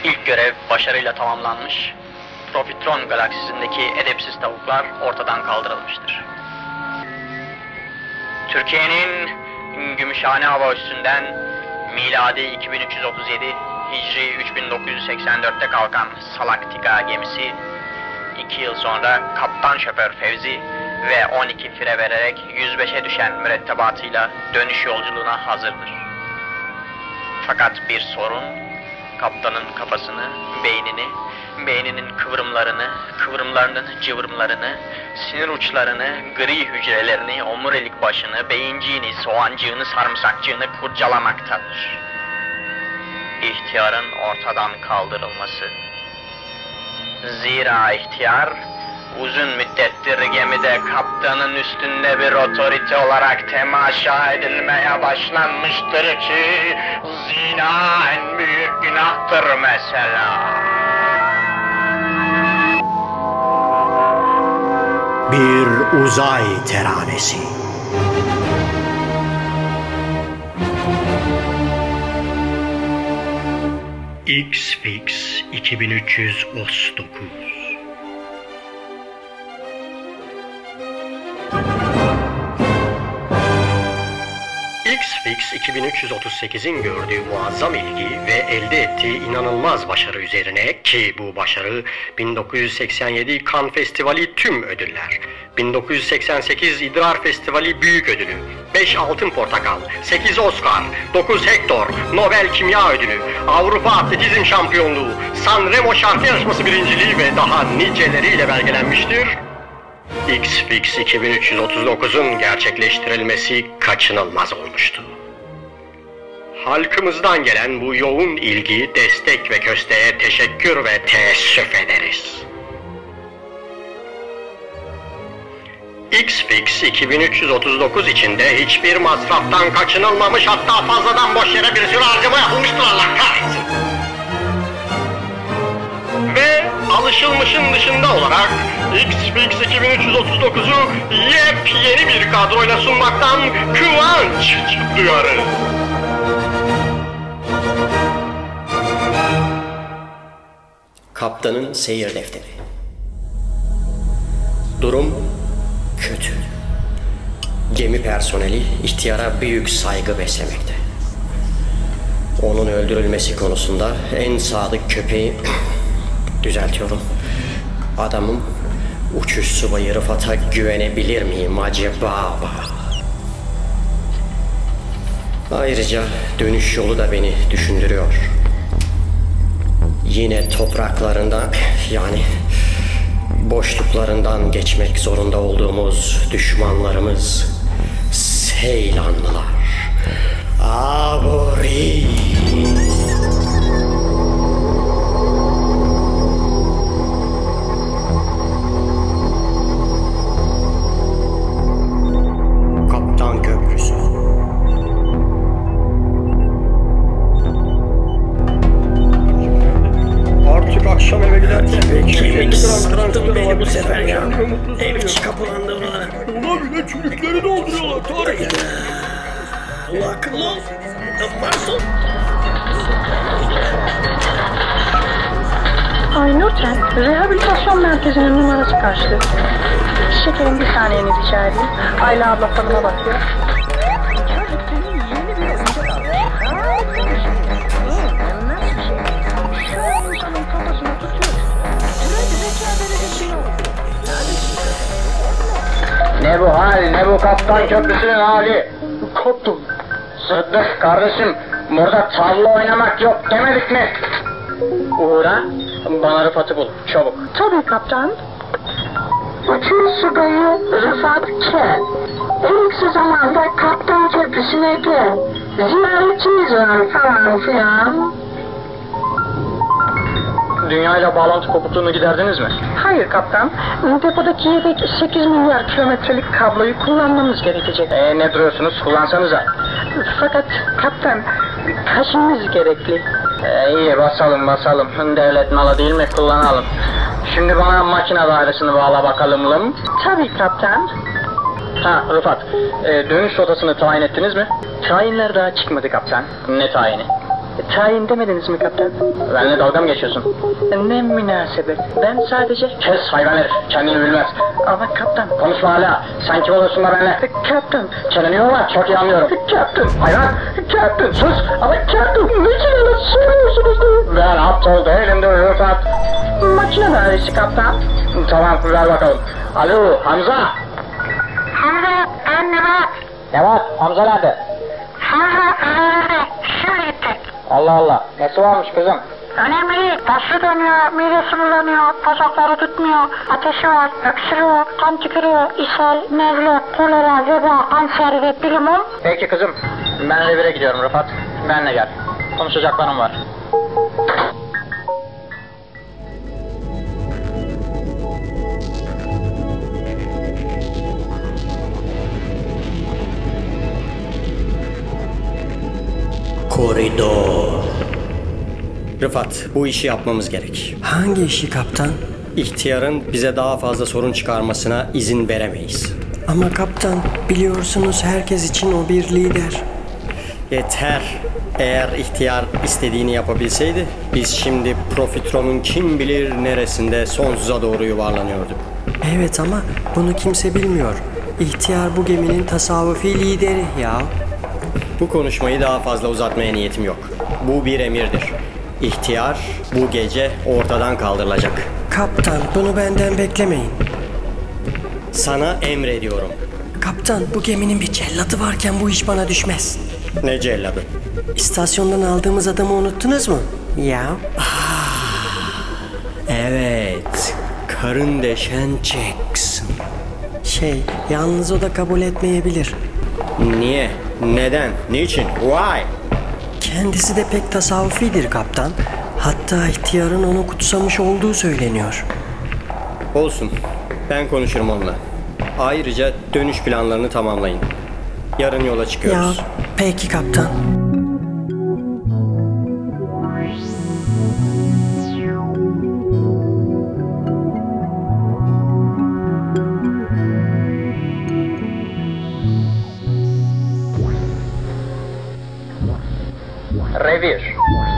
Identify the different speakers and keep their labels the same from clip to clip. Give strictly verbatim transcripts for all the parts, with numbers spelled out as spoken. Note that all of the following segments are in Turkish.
Speaker 1: İlk görev başarıyla tamamlanmış. Profitron galaksisindeki edepsiz tavuklar ortadan kaldırılmıştır. Türkiye'nin Gümüşhane hava üssünden miladi iki bin üç yüz otuz yedi, Hicri üç bin dokuz yüz seksen dört'te kalkan Salaktika gemisi iki yıl sonra kaptan şoför Fevzi ve on iki fire vererek yüz beş'e düşen mürettebatıyla dönüş yolculuğuna hazırdır. Fakat bir sorun kaptanın kafasını, beynini, beyninin kıvrımlarını, kıvrımlarının cıvrımlarını, sinir uçlarını, gri hücrelerini, omurilik başını, beyinciğini, soğancığını, sarımsakcığını kurcalamaktadır. İhtiyarın ortadan kaldırılması. Zira ihtiyar, uzun müddettir gemide kaptanın üstünde bir otorite olarak temaşa edilmeye başlanmıştır ki, zina en büyük günahtır mesela.
Speaker 2: Bir uzay teranesi. X-Fix iki bin üç yüz otuz dokuz. X-Fix iki bin üç yüz otuz sekiz'in gördüğü muazzam ilgi ve elde ettiği inanılmaz başarı üzerine, ki bu başarı bin dokuz yüz seksen yedi Cannes Festivali tüm ödüller, bin dokuz yüz seksen sekiz İdrar Festivali büyük ödülü, beş altın portakal, sekiz Oscar, dokuz Hector, Nobel Kimya Ödülü, Avrupa Atletizm Şampiyonluğu, Sanremo şarkı yarışması birinciliği ve daha niceleriyle belgelenmiştir. X-Fix iki bin üç yüz otuz dokuz'un gerçekleştirilmesi kaçınılmaz olmuştu. Halkımızdan gelen bu yoğun ilgi, destek ve kösteğe teşekkür ve teessüf ederiz. X-Fix iki bin üç yüz otuz dokuz içinde hiçbir masraftan kaçınılmamış, hatta fazladan boş yere bir sürü harcama yapılmıştır, Allah kahretsin. Ve alışılmışın dışında olarak X-Fix iki bin üç yüz otuz dokuz'u yepyeni bir kadroyla sunmaktan kıvanç duyarız. Kaptanın seyir defteri. Durum kötü. Gemi personeli ihtiyara büyük saygı beslemekte. Onun öldürülmesi konusunda en sadık köpeği, düzeltiyorum, adamım uçuş subayı Rıfat'a güvenebilir miyim acaba? Ayrıca dönüş yolu da beni düşündürüyor. Yine topraklarında, yani boşluklarından geçmek zorunda olduğumuz düşmanlarımız Seylanlılar. Abori. Kaptan Köprüsü. Artık akşam eve giderken iki yüz elli gram transfer var bu sefer ya. Ev içi kapılandı buna. Ona bile çürükleri dolduruyorlar Tarık. Allah akıllı ol. Yaparsın.
Speaker 3: Ay Nurten, rehabilitasyon merkezinin numarası kaçtı? Şekerim, bir saniyeni rica edeyim. Ayla abla falına bakıyor.
Speaker 1: Ne bu hal, ne bu Kaptan Köprüsü'nün hali?
Speaker 2: Kaptan.
Speaker 1: Sıddık kardeşim, burada tavla oynamak yok demedik mi? Uğra, bana Rıfat'ı bul, çabuk.
Speaker 3: Tabii kaptan.
Speaker 4: Uçuş subayı Rıfat K. En kısa zamanda Kaptan Köprüsü'ne gel. Ziyaretçimiz var falan filan.
Speaker 1: Dünya ile bağlantı kopukluğunu giderdiniz mi?
Speaker 3: Hayır kaptan, depodaki yedek sekiz milyar kilometrelik kabloyu kullanmamız gerekecek.
Speaker 1: Ee, ne duruyorsunuz, kullansanıza.
Speaker 3: Fakat kaptan, taşımız gerekli.
Speaker 1: Ee, iyi, basalım basalım, devlet malı değil mi, kullanalım. Şimdi bana makine dairesini bağla bakalım lım.
Speaker 3: Tabii kaptan.
Speaker 1: Ha Rıfat, e, dönüş rotasını tayin ettiniz mi? Tayinler daha çıkmadı kaptan. Ne tayini?
Speaker 3: Tayin demediniz mi kaptan?
Speaker 1: Benimle dalga mı geçiyorsun?
Speaker 3: Ne münasebet. Ben sadece...
Speaker 1: Kes hayvan herif, kendini bilmez.
Speaker 3: Ama kaptan...
Speaker 1: Konuşma hala, sen kim olursun da benimle?
Speaker 3: Kaptan...
Speaker 1: Çeneni yorma, çok iyi anlıyorum.
Speaker 3: Kaptan...
Speaker 1: Hayvan!
Speaker 3: Kaptan sus! Ama kaptan niçin öyle söylüyorsunuz?
Speaker 1: Ben aptal değilim de Rıfat.
Speaker 3: Makine dairesi kaptan.
Speaker 1: Tamam, ver bakalım. Alo, Hamza!
Speaker 4: Hamza, ben Nevat.
Speaker 1: Ne var? Hamza nerede?
Speaker 4: Hamza ağırdı. Şimdi gitti.
Speaker 1: Allah Allah, nesi varmış kızım?
Speaker 4: Önemli değil. Başı dönüyor, midesi bulanıyor, bacakları tutmuyor, ateşi var, öksürüyor, kan tükürüyor, ishal, nezle, kolera, veba, kanser ve bilimum.
Speaker 1: Peki kızım, ben revire gidiyorum Rıfat. Benle gel. Konuşacaklarım var.
Speaker 2: Koridor. Rıfat, bu işi yapmamız gerek.
Speaker 5: Hangi işi kaptan?
Speaker 2: İhtiyarın bize daha fazla sorun çıkarmasına izin veremeyiz.
Speaker 5: Ama kaptan, biliyorsunuz herkes için o bir lider.
Speaker 2: Yeter. Eğer ihtiyar istediğini yapabilseydi, biz şimdi Profitron'un kim bilir neresinde sonsuza doğru yuvarlanıyorduk.
Speaker 5: Evet ama bunu kimse bilmiyor. İhtiyar bu geminin tasavvufi lideri ya.
Speaker 2: Bu konuşmayı daha fazla uzatmaya niyetim yok. Bu bir emirdir. İhtiyar bu gece ortadan kaldırılacak.
Speaker 5: Kaptan, bunu benden beklemeyin.
Speaker 2: Sana emrediyorum.
Speaker 5: Kaptan, bu geminin bir cellatı varken bu iş bana düşmez.
Speaker 2: Ne celladı?
Speaker 5: İstasyondan aldığımız adamı unuttunuz mu? Ya.
Speaker 2: Evet. Karın deşen Jackson.
Speaker 5: Şey, yalnız o da kabul etmeyebilir.
Speaker 2: Niye? Neden? Niçin? Why?
Speaker 5: Kendisi de pek tasavvufidir kaptan. Hatta ihtiyarın onu kutsamış olduğu söyleniyor.
Speaker 2: Olsun. Ben konuşurum onunla. Ayrıca dönüş planlarını tamamlayın. Yarın yola
Speaker 5: Ya,
Speaker 2: çıkıyoruz.
Speaker 5: peki kaptan.
Speaker 1: Revir.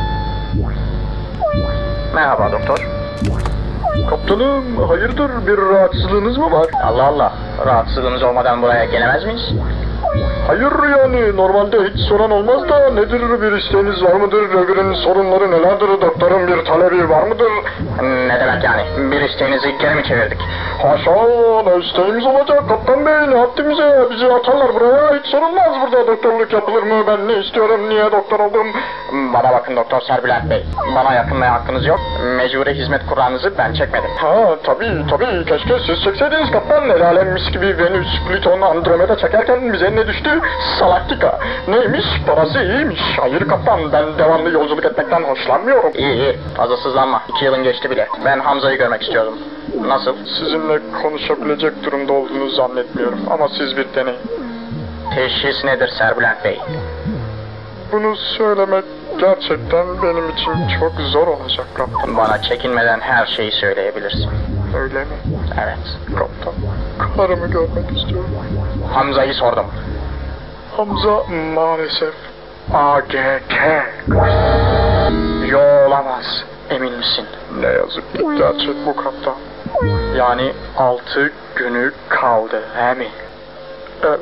Speaker 1: Merhaba doktor.
Speaker 6: Kaptanım, hayırdır, bir rahatsızlığınız mı var?
Speaker 1: Allah Allah, rahatsızlığımız olmadan buraya gelemez miyiz?
Speaker 6: Hayır yani, normalde hiç soran olmaz da nedir, bir isteğiniz var mıdır, revirin sorunları nelerdir, doktorun bir talebi var mıdır?
Speaker 1: Ne demek yani? Bir isteğinizi geri mi çevirdik?
Speaker 6: Haşa, ne isteğimiz olacak kaptan bey, ne haddimize ya, bizi atarlar buraya, hiç sorulmaz burada, doktorluk yapılır mı, ben ne istiyorum, niye doktor oldum?
Speaker 1: Bana bakın Doktor Serbülent Bey, bana yakınmaya hakkınız yok, mecburi hizmet kurağınızı ben çekmedim.
Speaker 6: Ha tabii tabii, keşke siz çekseydiniz kaptan, el alem mis gibi Venüs, Plüton, Andromeda çekerken bize ne düştü? Salaktika. Neymiş? Parası iyiymiş. Hayır kaptan, ben devamlı yolculuk etmekten hoşlanmıyorum.
Speaker 1: İyi iyi, fazlasızlanma, iki yılın geçti bile. Ben Hamza'yı görmek istiyordum. Nasıl?
Speaker 6: Sizinle konuşabilecek durumda olduğunu zannetmiyorum ama siz bir deneyin.
Speaker 1: Teşhis nedir Serbülent Bey?
Speaker 6: Bunu söylemek gerçekten benim için çok zor olacak kaptan.
Speaker 1: Bana çekinmeden her şeyi söyleyebilirsin.
Speaker 6: Öyle mi?
Speaker 1: Evet.
Speaker 6: Kaptan, karımı görmek istiyorum.
Speaker 1: Hamza'yı sordum.
Speaker 6: Hamza maalesef A G K.
Speaker 1: Yo, olamaz. Emin misin?
Speaker 6: Ne yazık ki gerçek bu kaptan.
Speaker 1: Yani altı günü kaldı, he mi?
Speaker 6: Evet.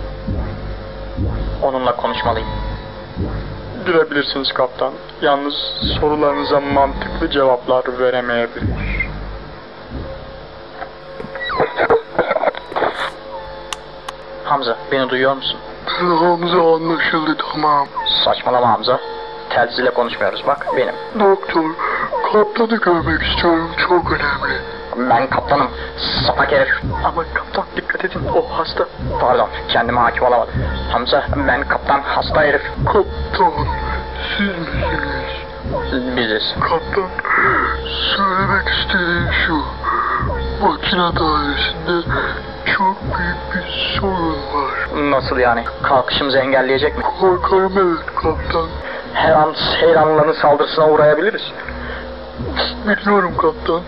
Speaker 1: Onunla konuşmalıyım.
Speaker 6: Girebilirsiniz kaptan. Yalnız sorularınıza mantıklı cevaplar veremeyebilir.
Speaker 1: Hamza, beni duyuyor musun?
Speaker 6: Hamza anlaşıldı, tamam.
Speaker 1: Saçmalama Hamza. Telsizle konuşmuyoruz, bak benim.
Speaker 6: Doktor, kaptanı görmek istiyorum, çok önemli.
Speaker 1: Ben kaptanım, sapak herif.
Speaker 6: Ama kaptan dikkat edin, o hasta.
Speaker 1: Pardon, kendime hakim olamadım. Hamza, ben kaptan, hasta herif.
Speaker 6: Kaptan, siz misiniz?
Speaker 1: Biziz.
Speaker 6: Kaptan, söylemek istediğim şu. Makine dairesinde çok büyük bir sorun var.
Speaker 1: Nasıl yani? Kalkışımızı engelleyecek mi?
Speaker 6: Korkarım, evet kaptan.
Speaker 1: Her an Seyranlıların saldırısına uğrayabiliriz.
Speaker 6: Biliyorum kaptan.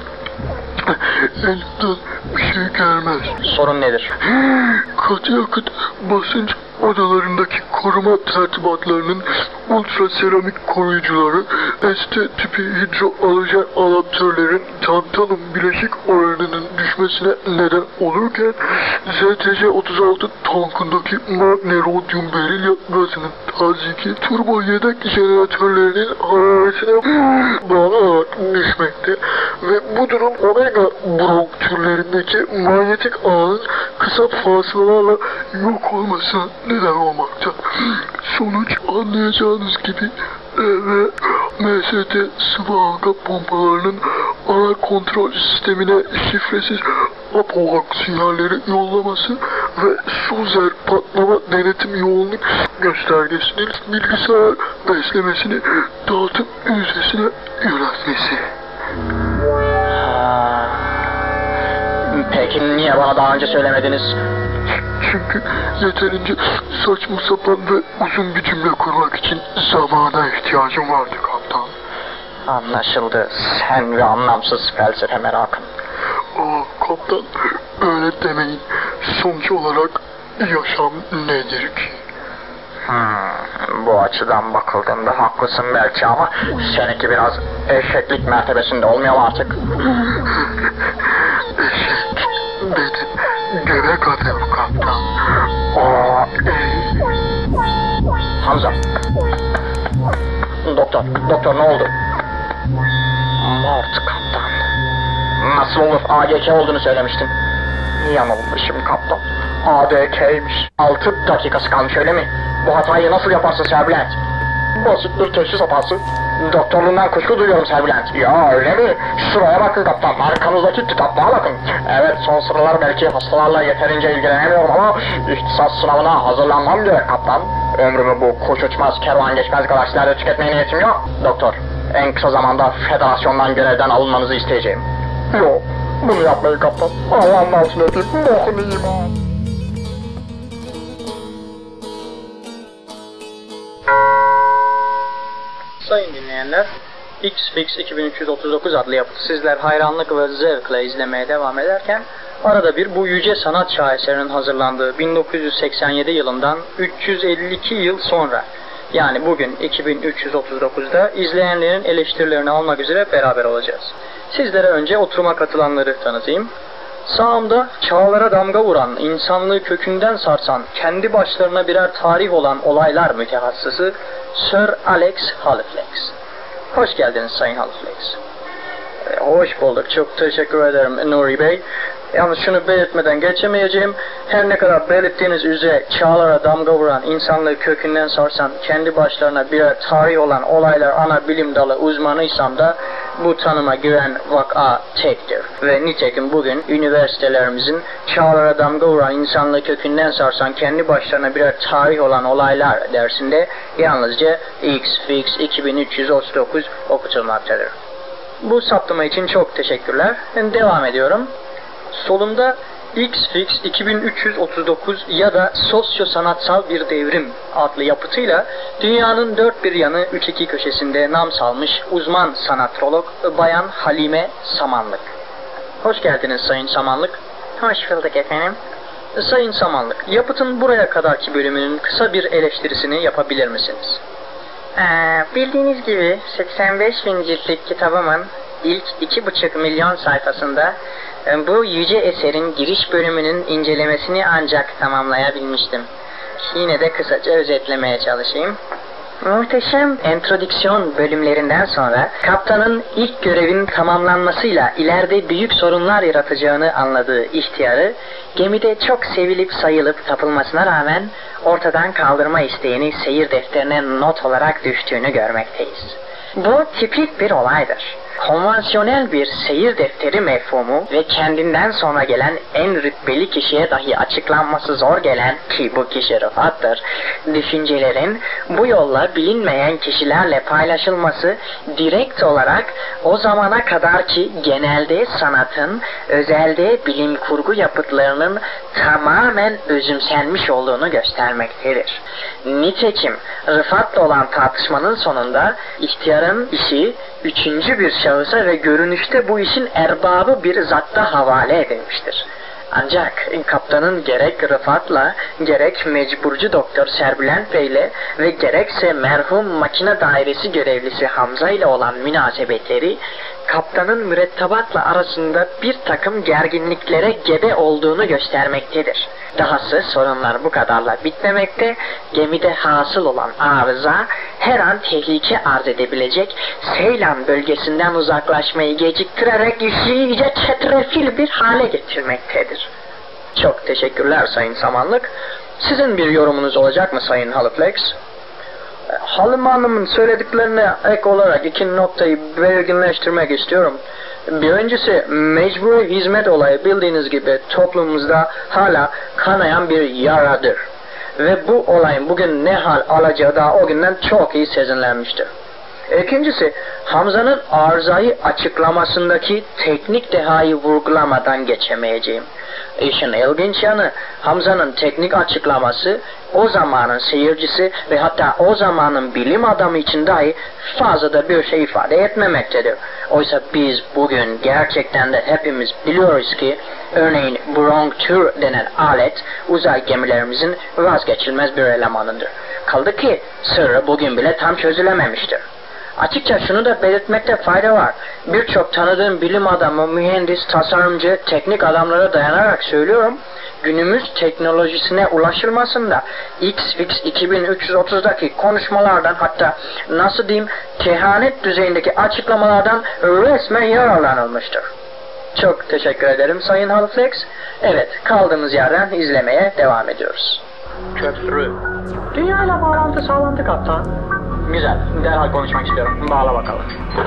Speaker 6: Elimden bir şey gelmez.
Speaker 1: Sorun nedir?
Speaker 6: Katı yakıt basınç odalarındaki koruma tertibatlarının ultraseramik koruyucuları, S T tipi hidroalojen adaptörlerin tantalum bileşik oranının düşmesine neden olurken Z T C otuz altı tankındaki magnerodyum berilya gazının taziki turbo yedek jeneratörlerinin hararetine bağlı olarak düşmekte ve bu durum omega bronk türlerindeki manyetik ağın kısa fasılalarla yok olmasına neden olmakta. Sonuç anlayacağınız gibi E ve M S T sıvı halka pompalarının ana kontrol sistemine şifresiz apoak sinyalleri yollaması ve Suzer patlama denetim yoğunluk göstergesinin bilgisayar beslemesini dağıtım yüzdesine yöneltmesi.
Speaker 1: Ha. Peki niye bana daha önce söylemediniz?
Speaker 6: Çünkü yeterince saçma sapan ve uzun bir cümle kurmak için zamana ihtiyacım vardı kaptan.
Speaker 1: Anlaşıldı. Sen ve anlamsız felsefe merakın.
Speaker 6: Aa kaptan, öyle demeyin. Sonuç olarak yaşam nedir ki?
Speaker 1: Hmm, bu açıdan bakıldığında haklısın belki ama seninki biraz eşeklik mertebesinde olmuyor mu artık?
Speaker 6: Eşek dedi. Göbek atıyorum kaptan. Aa, ey.
Speaker 1: Hamza. Doktor, doktor ne oldu? Mort kaptan. Nasıl olur? A G K olduğunu söylemiştin. Yanılmışım kaptan. A D K'ymiş. Altı dakikası kalmış öyle mi? Bu hatayı nasıl yaparsın Serbülent?
Speaker 6: Basit bir teşhis hatası.
Speaker 1: Doktorluğundan kuşku duyuyorum Serbülent.
Speaker 6: Ya öyle mi? Şuraya bakın kaptan. Arkanızdaki kitaplığa bakın.
Speaker 1: Evet son sıralar belki hastalarla yeterince ilgilenemiyorum ama ihtisas sınavına hazırlanmam gerek kaptan. Ömrümü bu kuş uçmaz kervan geçmez galaksilerde tüketmeye niyetim yok. Doktor en kısa zamanda federasyondan görevden alınmanızı isteyeceğim.
Speaker 6: Yok bunu yapmayın kaptan. Allah'ın altına öpeyim. Bokunu yiyeyim.
Speaker 3: Sayın dinleyenler, X-Fix iki bin üç yüz otuz dokuz adlı yapıtı sizler hayranlık ve zevkle izlemeye devam ederken arada bir bu yüce sanat şaheserinin hazırlandığı bin dokuz yüz seksen yedi yılından üç yüz elli iki yıl sonra yani bugün iki bin üç yüz otuz dokuzda izleyenlerin eleştirilerini almak üzere beraber olacağız. Sizlere önce oturuma katılanları tanıtayım. Sağımda çağlara damga vuran, insanlığı kökünden sarsan, kendi başlarına birer tarih olan olaylar mütehassısı Sir Alex Halifax. Hoş geldiniz Sayın Halifax. Ee, hoş bulduk. Çok teşekkür ederim Nuri Bey. Yalnız şunu belirtmeden geçemeyeceğim. Her ne kadar belirttiğiniz üzere çağlara damga vuran, insanlığı kökünden sarsan, kendi başlarına birer tarih olan olaylar ana bilim dalı uzmanıysam da bu tanıma giren vaka tektir. Ve nitekim bugün üniversitelerimizin çağlara damga vuran, insanlığı kökünden sarsan, kendi başlarına birer tarih olan olaylar dersinde yalnızca X-Fix iki bin üç yüz otuz dokuz okutulmaktadır. Bu saptama için çok teşekkürler. Devam ediyorum. Solumda X-Fix iki bin üç yüz otuz dokuz ya da Sosyo-Sanatsal Bir Devrim adlı yapıtıyla dünyanın dört bir yanı üç iki köşesinde nam salmış uzman sanatrolog Bayan Halime Samanlık. Hoş geldiniz Sayın Samanlık.
Speaker 4: Hoş bulduk efendim.
Speaker 3: Sayın Samanlık, yapıtın buraya kadarki bölümünün kısa bir eleştirisini yapabilir misiniz?
Speaker 4: Ee, bildiğiniz gibi seksen beş bin ciltlik kitabımın ilk iki buçuk milyon sayfasında bu yüce eserin giriş bölümünün incelemesini ancak tamamlayabilmiştim. Yine de kısaca özetlemeye çalışayım. Muhteşem entrodüksiyon bölümlerinden sonra kaptanın ilk görevin tamamlanmasıyla ileride büyük sorunlar yaratacağını anladığı ihtiyarı gemide çok sevilip sayılıp tapılmasına rağmen ortadan kaldırma isteğini seyir defterine not olarak düştüğünü görmekteyiz. Bu tipik bir olaydır. Konvansiyonel bir seyir defteri mefhumu ve kendinden sonra gelen en rütbeli kişiye dahi açıklanması zor gelen, ki bu kişi Rıfat'tır, düşüncelerin bu yolla bilinmeyen kişilerle paylaşılması direkt olarak o zamana kadar ki genelde sanatın, özelde bilim kurgu yapıtlarının tamamen özümsenmiş olduğunu göstermektedir. Nitekim Rıfat'la olan tartışmanın sonunda ihtiyarın işi üçüncü bir şahısa ve görünüşte bu işin erbabı bir zatta havale edilmiştir. Ancak kaptanın gerek Rıfat'la, gerek mecburcu doktor Serbülent Bey'le ve gerekse merhum makine dairesi görevlisi Hamza ile olan münasebetleri, kaptanın mürettebatla arasında bir takım gerginliklere gebe olduğunu göstermektedir. Dahası sorunlar bu kadarla bitmemekte, gemide hasıl olan arıza her an tehlike arz edebilecek, Seylan bölgesinden uzaklaşmayı geciktirerek işi iyice çetrefil bir hale getirmektedir. Çok teşekkürler Sayın Samanlık. Sizin bir yorumunuz olacak mı Sayın Halıflex? Halim Hanım'ın söylediklerine ek olarak iki noktayı belirginleştirmek istiyorum. Birincisi, mecburi hizmet olayı bildiğiniz gibi toplumumuzda hala kanayan bir yaradır. Ve bu olayın bugün ne hal alacağı da o günden çok iyi sezinlenmiştir. İkincisi, Hamza'nın arızayı açıklamasındaki teknik dehayı vurgulamadan geçemeyeceğim. İşin ilginç yanı, Hamza'nın teknik açıklaması o zamanın seyircisi ve hatta o zamanın bilim adamı için dahi fazla da bir şey ifade etmemektedir. Oysa biz bugün gerçekten de hepimiz biliyoruz ki örneğin Brontür denen alet uzay gemilerimizin vazgeçilmez bir elemanıdır. Kaldı ki sırrı bugün bile tam çözülememiştir. Açıkça şunu da belirtmekte fayda var. Birçok tanıdığım bilim adamı, mühendis, tasarımcı, teknik adamlara dayanarak söylüyorum. Günümüz teknolojisine ulaşılmasında X F X iki bin üç yüz otuz'daki konuşmalardan, hatta nasıl diyeyim kehanet düzeyindeki açıklamalardan resmen yararlanılmıştır. Çok teşekkür ederim Sayın Halflex. Evet, kaldığımız yerden izlemeye devam ediyoruz.
Speaker 3: Köprü. Dünyayla bağlantı sağlandı kaptan. Güzel, derhal konuşmak istiyorum. Bağla bakalım.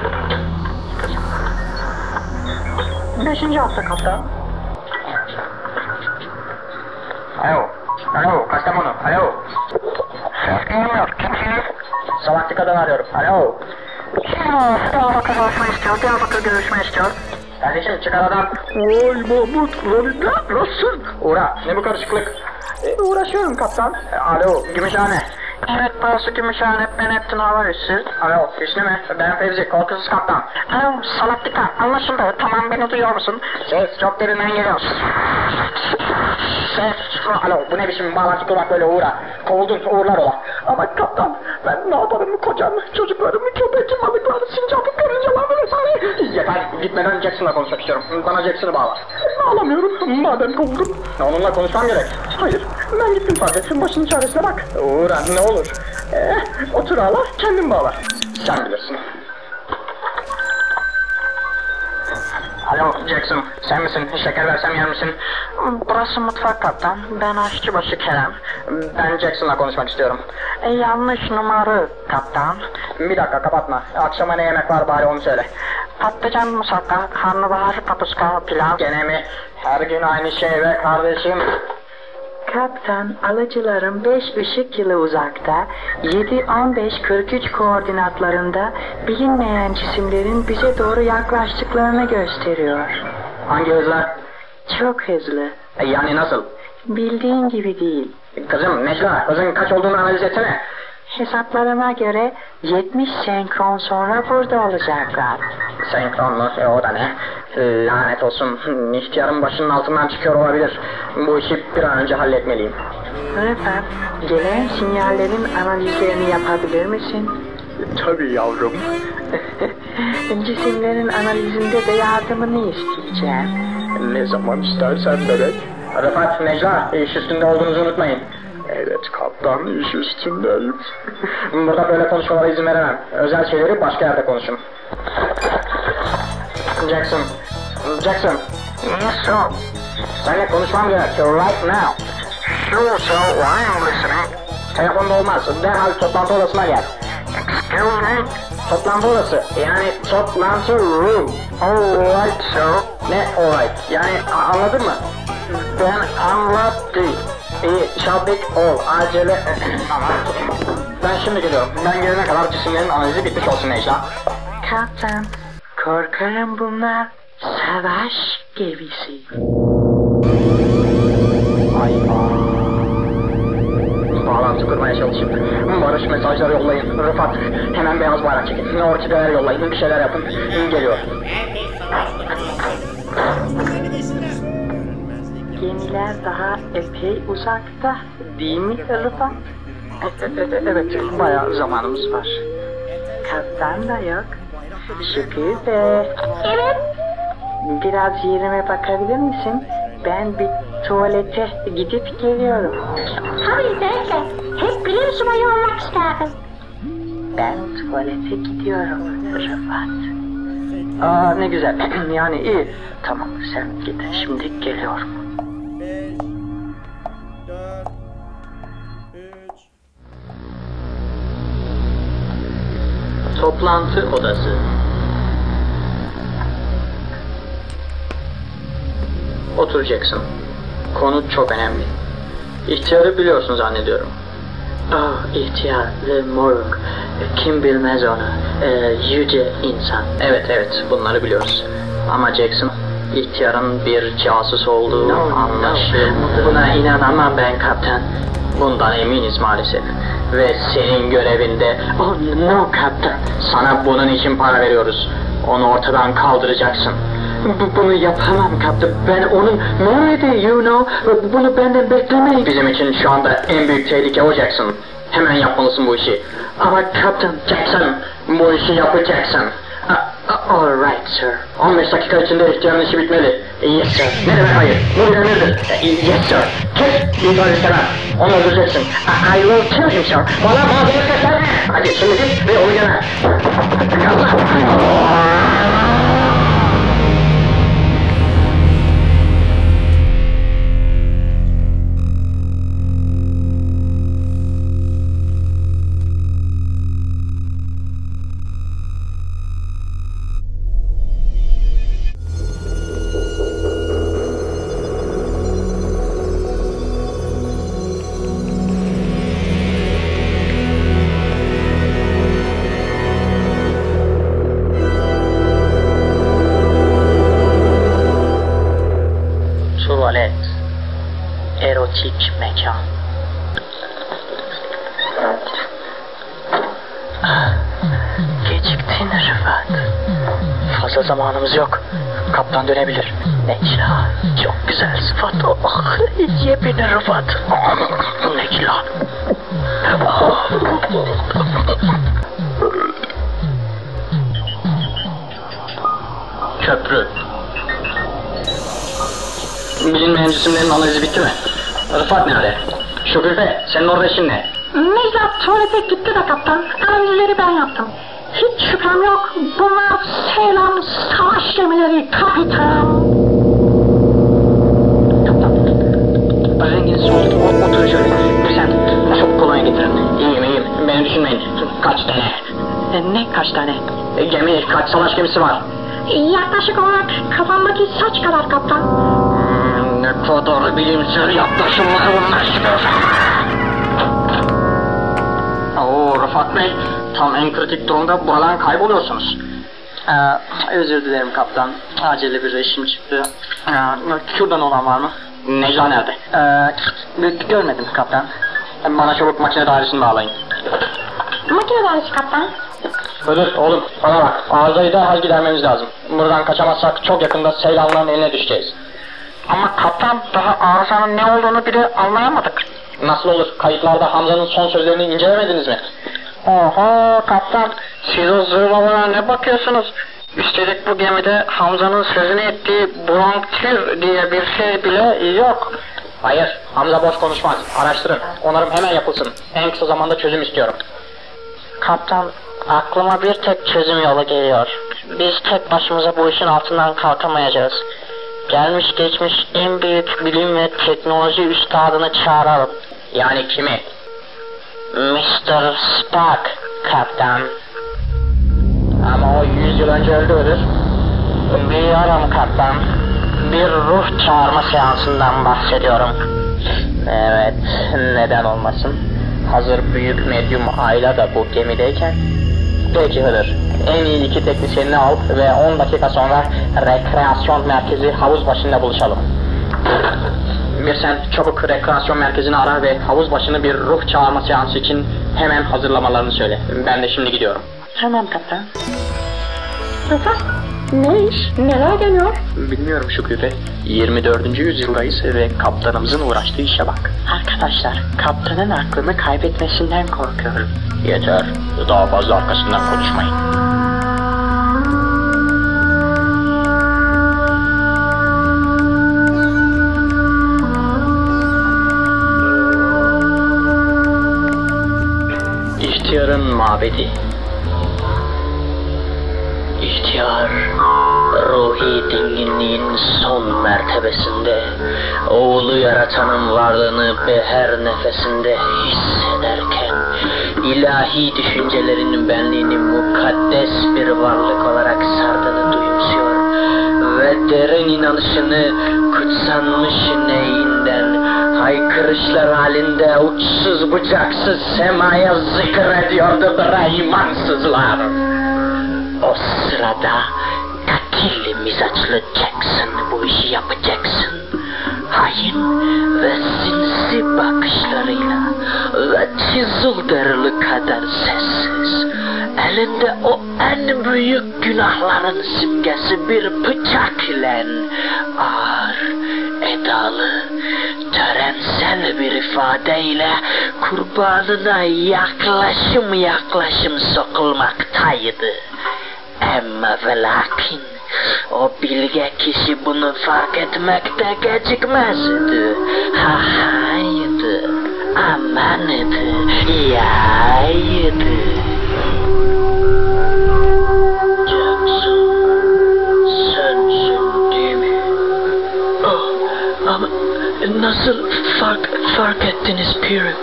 Speaker 3: Beşinci hafta kaptan. Alo, alo, Kastamonu, alo. Ses gelmiyor, kimsiniz? Salaktika'dan arıyorum, alo. Diyarbakır görüşme istiyor, Diyarbakır görüşme istiyor. Kardeşim çık aradan.
Speaker 6: Vay Mahmut, Valide, nasılsın?
Speaker 3: Uğra, ne bu karışıklık? E, uğraşıyorum kaptan. E, alo, Gümüşhane. Evet, burası Gümüşhane, Benettin Hava Üssü. Alo, Hüsnü mü? Ben Fevzi, korkusuz kaptan. Alo, Salaktika, anlaşıldı. Tamam, beni duyuyor musun? Ses çok derinden geliyor. Ses, alo, bu ne biçim bağlantı kurmak böyle Uğra? Kovuldun, uğurlar ola.
Speaker 6: Ama kaptan, ben ne yaparım kocam, çocuklarımı, köpekçi balıkları, sincapı, karıncalarını vesaire.
Speaker 3: Yeter, gitmeden Jackson'la konuşmak istiyorum. Bana Jackson'ı bağla.
Speaker 6: Ağlamıyorum, madem kovuldum.
Speaker 3: Onunla konuşmam gerek.
Speaker 6: Hayır, ben gittim sadece, başının çaresine bak.
Speaker 3: Uğra, ne olur.
Speaker 6: Ee, otur ağla, kendin bağla.
Speaker 3: Sen bilirsin. Alo Jackson, sen misin? Şeker versem yer misin? Burası mutfak kaptan. Ben aşçıbaşı Kerem. Ben Jackson'la konuşmak istiyorum. E, yanlış numara kaptan. Bir dakika kapatma. Akşama ne yemek var bari onu söyle. Patlıcan musakka, karnabahar, kapuska, pilav. Gene mi? Her gün aynı şey be kardeşim.
Speaker 7: Kaptan, alıcıların beş ışık yılı uzakta, yedi on beş kırk üç koordinatlarında bilinmeyen cisimlerin bize doğru yaklaştıklarını gösteriyor.
Speaker 3: Hangi hızla?
Speaker 7: Çok hızlı.
Speaker 3: E, yani nasıl?
Speaker 7: Bildiğin gibi değil.
Speaker 3: Kızım Necla, hızın kaç olduğunu analiz etsene.
Speaker 7: Hesaplarıma göre yetmiş senkron sonra burada olacaklar.
Speaker 3: Senkron mu? E, o da ne? Lanet olsun. İhtiyarın başının altından çıkıyor olabilir. Bu işi bir an önce halletmeliyim.
Speaker 7: Rıfat, gelen sinyallerin analizlerini yapabilir misin?
Speaker 6: Tabii yavrum.
Speaker 7: Cisimlerin analizinde de yardımını isteyeceğim.
Speaker 6: Ne zaman istersen bebek.
Speaker 3: Rıfat, Necla, iş üstünde olduğunuzu unutmayın.
Speaker 6: Evet kaptan, iş üstündeyim.
Speaker 3: Burada böyle konuşmalara izin veremem. Özel şeyleri başka yerde konuşun. Jackson. Jackson.
Speaker 1: Yes, sir.
Speaker 3: Seninle konuşmam gerek. Right now.
Speaker 1: Sure, sir. I am listening.
Speaker 3: Telefonda olmaz. Derhal toplantı odasına gel.
Speaker 1: Excuse me?
Speaker 3: Toplantı odası. Yani toplantı room.
Speaker 1: Alright, sir.
Speaker 3: Ne alright? Yani anladın mı?
Speaker 1: Ben anladım.
Speaker 3: İyi, şabik ol. Acele. Aman. Ben şimdi geliyorum. Ben gelene kadar cisimlerin analizi bitmiş olsun Necla.
Speaker 7: Kaptan, korkarım bunlar savaş gemisi.
Speaker 3: Ay bağlantı kurmaya çalışın. Barış mesajları yollayın. Rıfat, hemen beyaz bayrak çekin. Orkideler yollayın. Bir şeyler yapın. Geliyor.
Speaker 7: gemiler daha epey uzakta, değil mi Rıfat?
Speaker 3: Evet, bayağı zamanımız var.
Speaker 7: Kaptan da yok. Şükrü Bey.
Speaker 8: Evet.
Speaker 7: Biraz yerime bakabilir misin? Ben bir tuvalete gidip geliyorum.
Speaker 8: Tabii bekle. Hep bilim subayı olmak isterdim.
Speaker 7: Ben tuvalete gidiyorum Rıfat.
Speaker 3: Aa, ne güzel. Yani iyi. Tamam, sen git. Şimdi geliyorum. Toplantı odası. Oturacaksın. Konu çok önemli. İhtiyarı biliyorsun zannediyorum. Ah, ihtiyar ve moruk. Kim bilmez onu. Ee, yüce insan. Evet evet, bunları biliyoruz. Ama Jackson, ihtiyarın bir casus olduğu no, anlaşıldı. No. Buna inanamam ben kaptan. Bundan eminiz maalesef. Ve senin görevinde... Oh no kaptan. Sana bunun için para veriyoruz. Onu ortadan kaldıracaksın. B- bunu yapamam kaptan. Ben onun nerede you know? Bunu benden beklemeyin. Bizim için şu anda en büyük tehlike o Jackson. Hemen yapmalısın bu işi. Ama kaptan Jackson, bu işi yapacaksın. Alright sir. on beş dakika içinde ihtiyarın işi bitmeli. Yes sir. Ne demek hayır? Bu bir emirdir. Yes sir. Kes intihar istemem. Onu öldüreceksin. I will kill him sir. Bana mazeret göster. Hadi şimdi git ve onu gömer. Tuvalet. Erotik mekan. Geciktin Rıfat. Fazla zamanımız yok. Kaptan dönebilir. Necla, çok güzel sıfat o. Ah, ye beni Rıfat. Necla. Köprü. Bilinmeyen cisimlerin analizi bitti mi? Rıfat nerede? Şükürfe, senin orada işin ne?
Speaker 8: Necla tuvalete gitti de kaptan. Analizleri ben yaptım. Hiç şüphem yok. Bunlar Seylan savaş gemileri kapitan.
Speaker 3: Kaptan. Rengin soğuk. Otur şöyle. Sen çok kolonya getirin. İyiyim iyiyim. Beni düşünmeyin. Kaç tane? E, ne kaç tane? E, gemi, kaç savaş gemisi var?
Speaker 8: Yaklaşık olarak kafamdaki saç kadar kaptan.
Speaker 3: Hmm, ne kadar bilimsel yaklaşımlar bunlar. Oo Rıfat Bey, tam en kritik durumda buradan kayboluyorsunuz. Ee, özür dilerim kaptan. Acele bir işim çıktı. Ee, şuradan olan var mı? Necla nerede? Ee, görmedim kaptan. Bana çabuk makine dairesini bağlayın.
Speaker 8: Makine dairesi kaptan.
Speaker 3: Ödür oğlum, bana bak. Arızayı da hal gidermemiz lazım. Buradan kaçamazsak çok yakında Seylanların eline düşeceğiz. Ama kaptan, daha arızanın ne olduğunu bile anlayamadık. Nasıl olur? Kayıtlarda Hamza'nın son sözlerini incelemediniz mi? Oho kaptan, siz o zırvalara ne bakıyorsunuz? Üstelik bu gemide Hamza'nın sözünü ettiği bronkür diye bir şey bile yok. Hayır, Hamza boş konuşmaz. Araştırın. Onarım hemen yapılsın. En kısa zamanda çözüm istiyorum. Kaptan, aklıma bir tek çözüm yolu geliyor. Biz tek başımıza bu işin altından kalkamayacağız. Gelmiş geçmiş en büyük bilim ve teknoloji üstadını çağıralım. Yani kimi? mister Spock, kaptan. Ama o yüz yıl önce öldü ödür. Biliyorum kaptan. Bir ruh çağırma seansından bahsediyorum. Evet, neden olmasın? Hazır büyük medyum Ayla da bu gemideyken. Peki Hıdır, en iyi iki teknisyenini al ve on dakika sonra rekreasyon merkezi havuz başında buluşalım. Bir sen çabuk rekreasyon merkezini ara ve havuz başını bir ruh çağırma seansı için hemen hazırlamalarını söyle. Ben de şimdi gidiyorum.
Speaker 7: Tamam kaptan.
Speaker 8: Rıfat, Ne iş? Neler dönüyor?
Speaker 3: Bilmiyorum Şükrü Bey. yirmi dördüncü yüzyıldayız ve kaptanımızın uğraştığı işe bak.
Speaker 4: Arkadaşlar, kaptanın aklını kaybetmesinden korkuyorum.
Speaker 1: Yeter. Daha fazla arkasından konuşmayın.
Speaker 3: İhtiyarın mabedi. İhtiyar, ruhi dinginliğin son mertebesinde, oğlu yaratanın varlığını be her nefesinde hissederken, ilahi düşüncelerin benliğini mukaddes bir varlık olarak sardığını duyumsuyor ve derin inanışını kutsanmış neyinden haykırışlar halinde uçsuz bucaksız semaya zikrediyordu bre imansızlar. O sırada katil mizaçlı Jackson bu işi yapacaksın. Hain ve sinsi bakışlarıyla ve çizildirli kadar sessiz. Elinde o en büyük günahların simgesi bir bıçak ile ağır, edalı, törensel bir ifadeyle kurbanına yaklaşım yaklaşım sokulmaktaydı. Ama ve lakin o bilge kişi bunu fark etmekte gecikmezdi. Ha haydi, amanıydı, yaydı. Jackson, sensin değil mi? Oh, ama nasıl fark, fark ettiniz Pirim?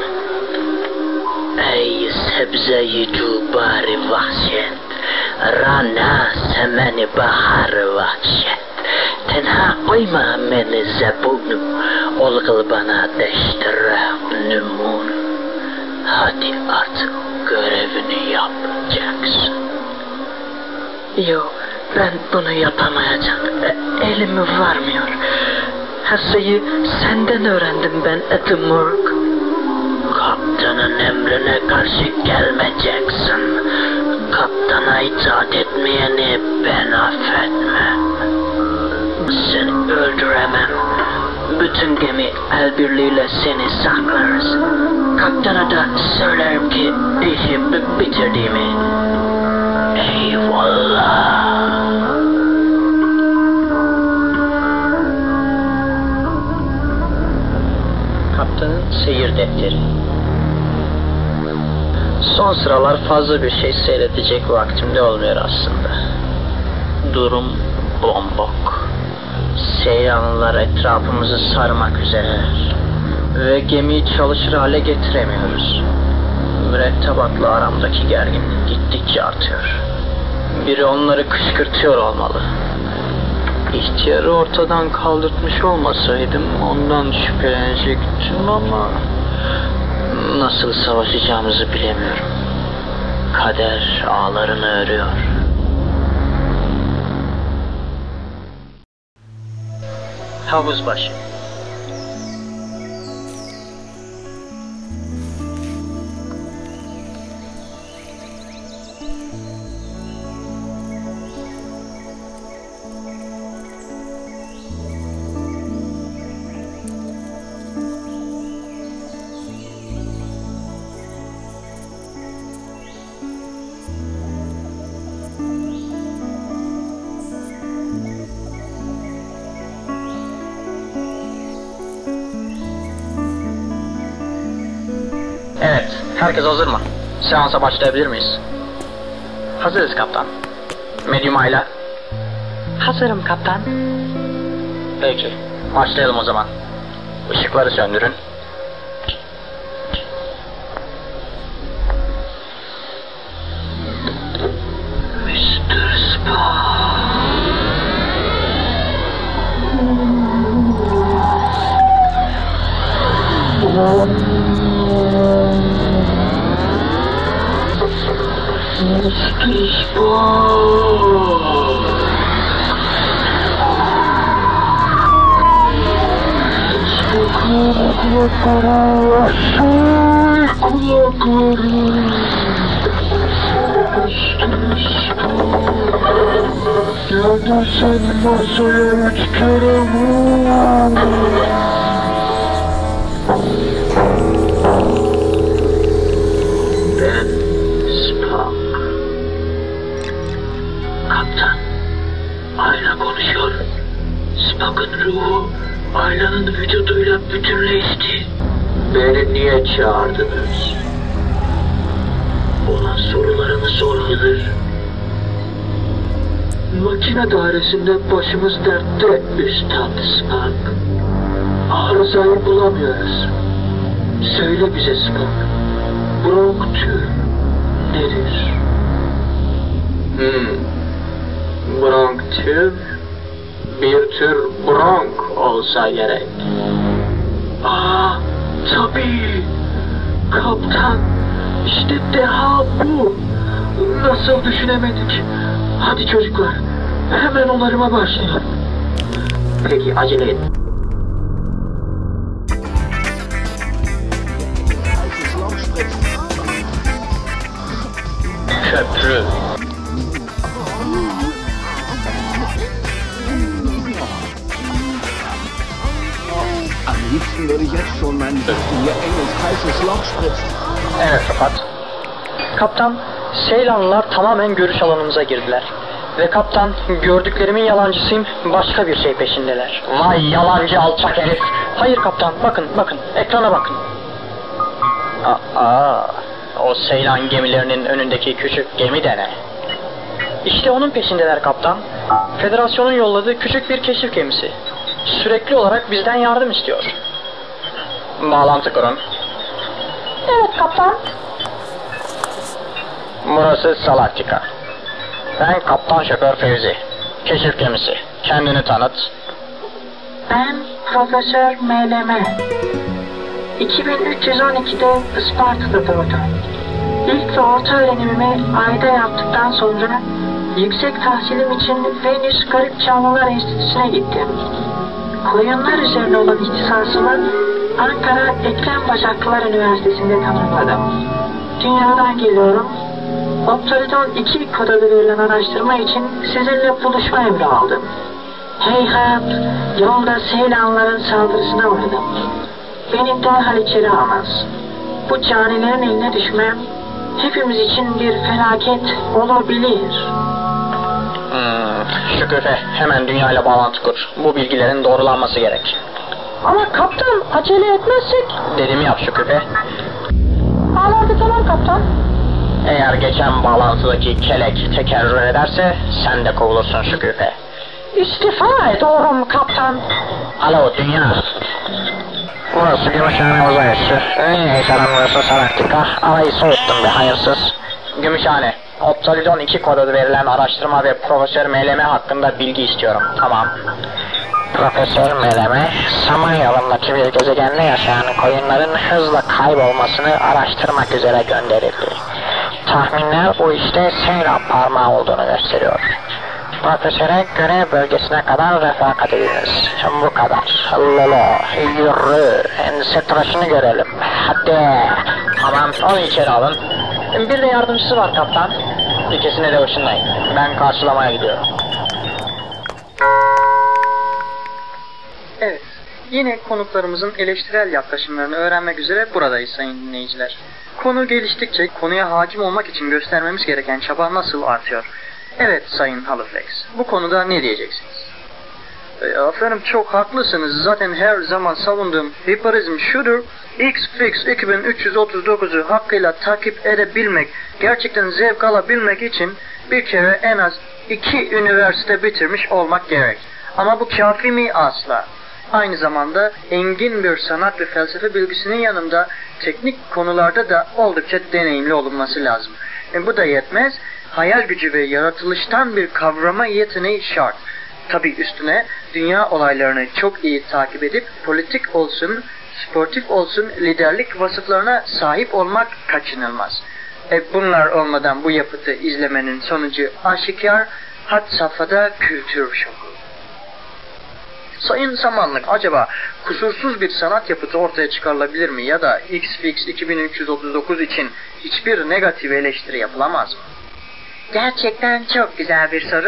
Speaker 3: Ey sebze-i cubari vahşet, rana semeni bahar vahşet. Tenha koyma beni zebunu, olgul bana deştire nümun. Hadi artık görevini yapacaksın. Yo, ben bunu yapamayacağım. E, elim varmıyor. Her şeyi senden öğrendim ben Edmurg. Kaptanın emrine karşı gelmeyeceksin. Kaptana itaat etmeyeni ben affetmem. Seni öldüremem. Bütün gemi el birliğiyle seni saklarız. Kaptana da söylerim ki işi bitirdiğimi. Eyvallah. Kaptanın seyir defteri. Son sıralar fazla bir şey seyredecek vaktimde olmuyor aslında. Durum bombok. Seyranlılar etrafımızı sarmak üzereler. Ve gemiyi çalışır hale getiremiyoruz. Mürettebatla aramdaki gerginlik gittikçe artıyor. Biri onları kışkırtıyor olmalı. İhtiyarı ortadan kaldırtmış olmasaydım ondan şüphelenecektim ama nasıl savaşacağımızı bilemiyorum. Kader ağlarını örüyor. Havuzbaşı. Evet, herkes hazır mı? Seansa başlayabilir miyiz? Hazırız kaptan. Medium Ayla.
Speaker 7: Hazırım kaptan.
Speaker 3: Peki, başlayalım o zaman. Işıkları söndürün. mister Spock. mister Spock. Kulakları aşağı, kulakları. mister Spock.
Speaker 6: Geldi sen masaya üç kere vur.
Speaker 9: Ben Spock. Kaptan, ayna konuşuyor. Spock'ın ruhu aynanın vücuduyla bütünleşti. Beni niye çağırdınız? Ona sorularımı sorulur. Makine dairesinde başımız dertte Üstad Spock. Arızayı bulamıyoruz. Söyle bize Spock. Bronk tür nedir? Hmm. Bronk tür bir tür bronk olsa gerek. Aa, tabii. Kaptan, işte deha bu. Nasıl düşünemedik? Hadi çocuklar, hemen onarıma başlayalım. Peki, acele et.
Speaker 3: Köprü.
Speaker 10: Am liebsten würde ich jetzt schon mein ihr enges heißes Loch spritzen.
Speaker 3: Evet Rıfat. Kaptan, Seylanlılar tamamen görüş alanımıza girdiler. Ve kaptan, gördüklerimin yalancısıyım, başka bir şey peşindeler. Vay yalancı alçak herif. Hayır kaptan, bakın bakın, ekrana bakın. Aa, o Seylan gemilerinin önündeki küçük gemi de ne? İşte onun peşindeler kaptan. Federasyonun yolladığı küçük bir keşif gemisi. Sürekli olarak bizden yardım istiyor. Bağlantı kurun.
Speaker 8: Evet kaptan.
Speaker 3: Burası Salaktika. Ben Kaptan Şoför Fevzi. Keşif gemisi. Kendini tanıt.
Speaker 7: Ben Profesör M L M. iki bin üç yüz on iki'de Isparta'da doğdum. İlk ve orta öğrenimimi Ay'da yaptıktan sonra yüksek tahsilim için Venüs Garip Canlılar Enstitüsü'ne gittim. Koyunlar üzerine olan ihtisasımı Ankara Ekrem Başaklılar Üniversitesi'nde tamamladım. Dünyadan geliyorum. Optolidon iki kod adı verilen araştırma için sizinle buluşma emri aldım. Heyhat, yolda Seylanların saldırısına uğradım. Beni derhal içeri almaz. Bu canilerin eline düşmem hepimiz için bir felaket olabilir.
Speaker 3: Hmm, Şüküfe, hemen dünya ile bağlantı kur. Bu bilgilerin doğrulanması gerek.
Speaker 8: Ama kaptan, acele etmezsek.
Speaker 3: Dediğimi yap Şüküfe.
Speaker 8: Bağlantı tamam kaptan.
Speaker 3: Eğer geçen bağlantıdaki kelek tekerrür ederse sen de kovulursun Şüküfe.
Speaker 8: İstifa ediyorum kaptan.
Speaker 3: Alo dünya. Burası Gümüşhane uzay üssü. Niye aranmıyorsa Salaktika? Arayı soğuttum be hayırsız. Gümüşhane. Optolidon iki kodu verilen araştırma ve Profesör M L M hakkında bilgi istiyorum. Tamam. Profesör M L M, Samanyolu'ndaki bir gezegende yaşayan koyunların hızla kaybolmasını araştırmak üzere gönderildi. Tahminler bu işte Seylan parmağı olduğunu gösteriyor. Profesöre görev bölgesine kadar refakat ediniz. Bu kadar. Lolo, yürü, ense tıraşını görelim. Hadi. Tamam, onu içeri alın. Bir de yardımcısı var kaptan. İkisine de ışınlayın. Ben karşılamaya gidiyorum. Evet, yine konuklarımızın eleştirel yaklaşımlarını öğrenmek üzere buradayız sayın dinleyiciler. Konu geliştikçe konuya hakim olmak için göstermemiz gereken çaba nasıl artıyor? Evet sayın Halifax, bu konuda ne diyeceksiniz? E, efendim çok haklısınız. Zaten her zaman savunduğum hiperizm şudur. X-Fix iki bin üç yüz otuz dokuzu hakkıyla takip edebilmek, gerçekten zevk alabilmek için bir kere en az iki üniversite bitirmiş olmak gerek. Ama bu kafi mi? Asla. Aynı zamanda engin bir sanat ve felsefe bilgisinin yanında teknik konularda da oldukça deneyimli olunması lazım. E, bu da yetmez. Hayal gücü ve yaratılıştan bir kavrama yeteneği şart. Tabii üstüne dünya olaylarını çok iyi takip edip politik olsun, sportif olsun liderlik vasıflarına sahip olmak kaçınılmaz. E bunlar olmadan bu yapıtı izlemenin sonucu aşikar, had safhada kültür şoku. Sayın Samanlık, acaba kusursuz bir sanat yapıtı ortaya çıkarılabilir mi ya da X-Fix iki bin üç yüz otuz dokuz için hiçbir negatif eleştiri yapılamaz mı?
Speaker 4: Gerçekten çok güzel bir soru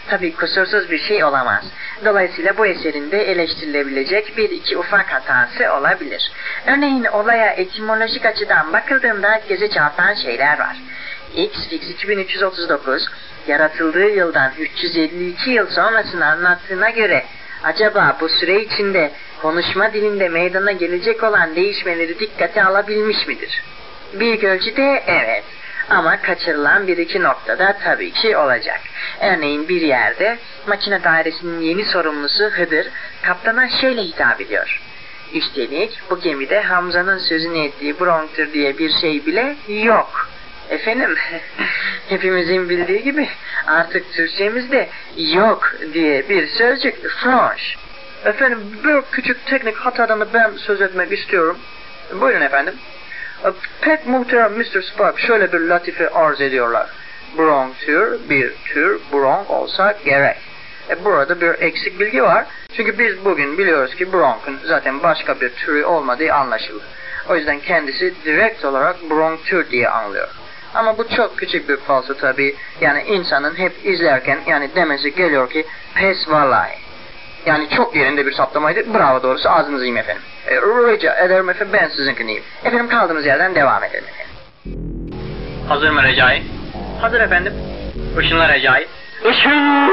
Speaker 4: Tabii kusursuz bir şey olamaz. Dolayısıyla bu eserinde eleştirilebilecek bir iki ufak hatası olabilir. Örneğin olaya etimolojik açıdan bakıldığında göze çarpan şeyler var. X Fix iki bin üç yüz otuz dokuz, yaratıldığı yıldan üç yüz elli iki yıl sonrasını anlattığına göre acaba bu süre içinde konuşma dilinde meydana gelecek olan değişmeleri dikkate alabilmiş midir? Büyük ölçüde evet. Ama kaçırılan bir iki noktada tabii ki olacak. Örneğin bir yerde makine dairesinin yeni sorumlusu Hıdır kaptana şöyle hitap ediyor. Üstelik bu gemide Hamza'nın sözünü ettiği Bronx'tur diye bir şey bile yok. Efendim, hepimizin bildiği gibi artık Türkçemizde yok diye bir sözcük Fransch.
Speaker 3: Efendim, bir küçük teknik hatadan ben söz etmek istiyorum. Buyurun efendim. Pek muhterem mister Spock şöyle bir latife arz ediyorlar. Bronx tür bir tür Bronx olsa gerek. E burada bir eksik bilgi var. Çünkü biz bugün biliyoruz ki Bronx'un zaten başka bir türü olmadığı anlaşılır. O yüzden kendisi direkt olarak Bronx tür diye anlıyor. Ama bu çok küçük bir falso tabii. Yani insanın hep izlerken yani demesi geliyor ki pes vallahi. Yani çok yerinde bir saptamaydı. Bravo doğrusu ağzınızı yiyeyim efendim. E, rica ederim efendim, ben sizinkineyim. Efendim kaldığımız yerden devam edelim efendim.
Speaker 1: Hazır mı Recai?
Speaker 3: Hazır efendim.
Speaker 1: Işınla Recai. Işın!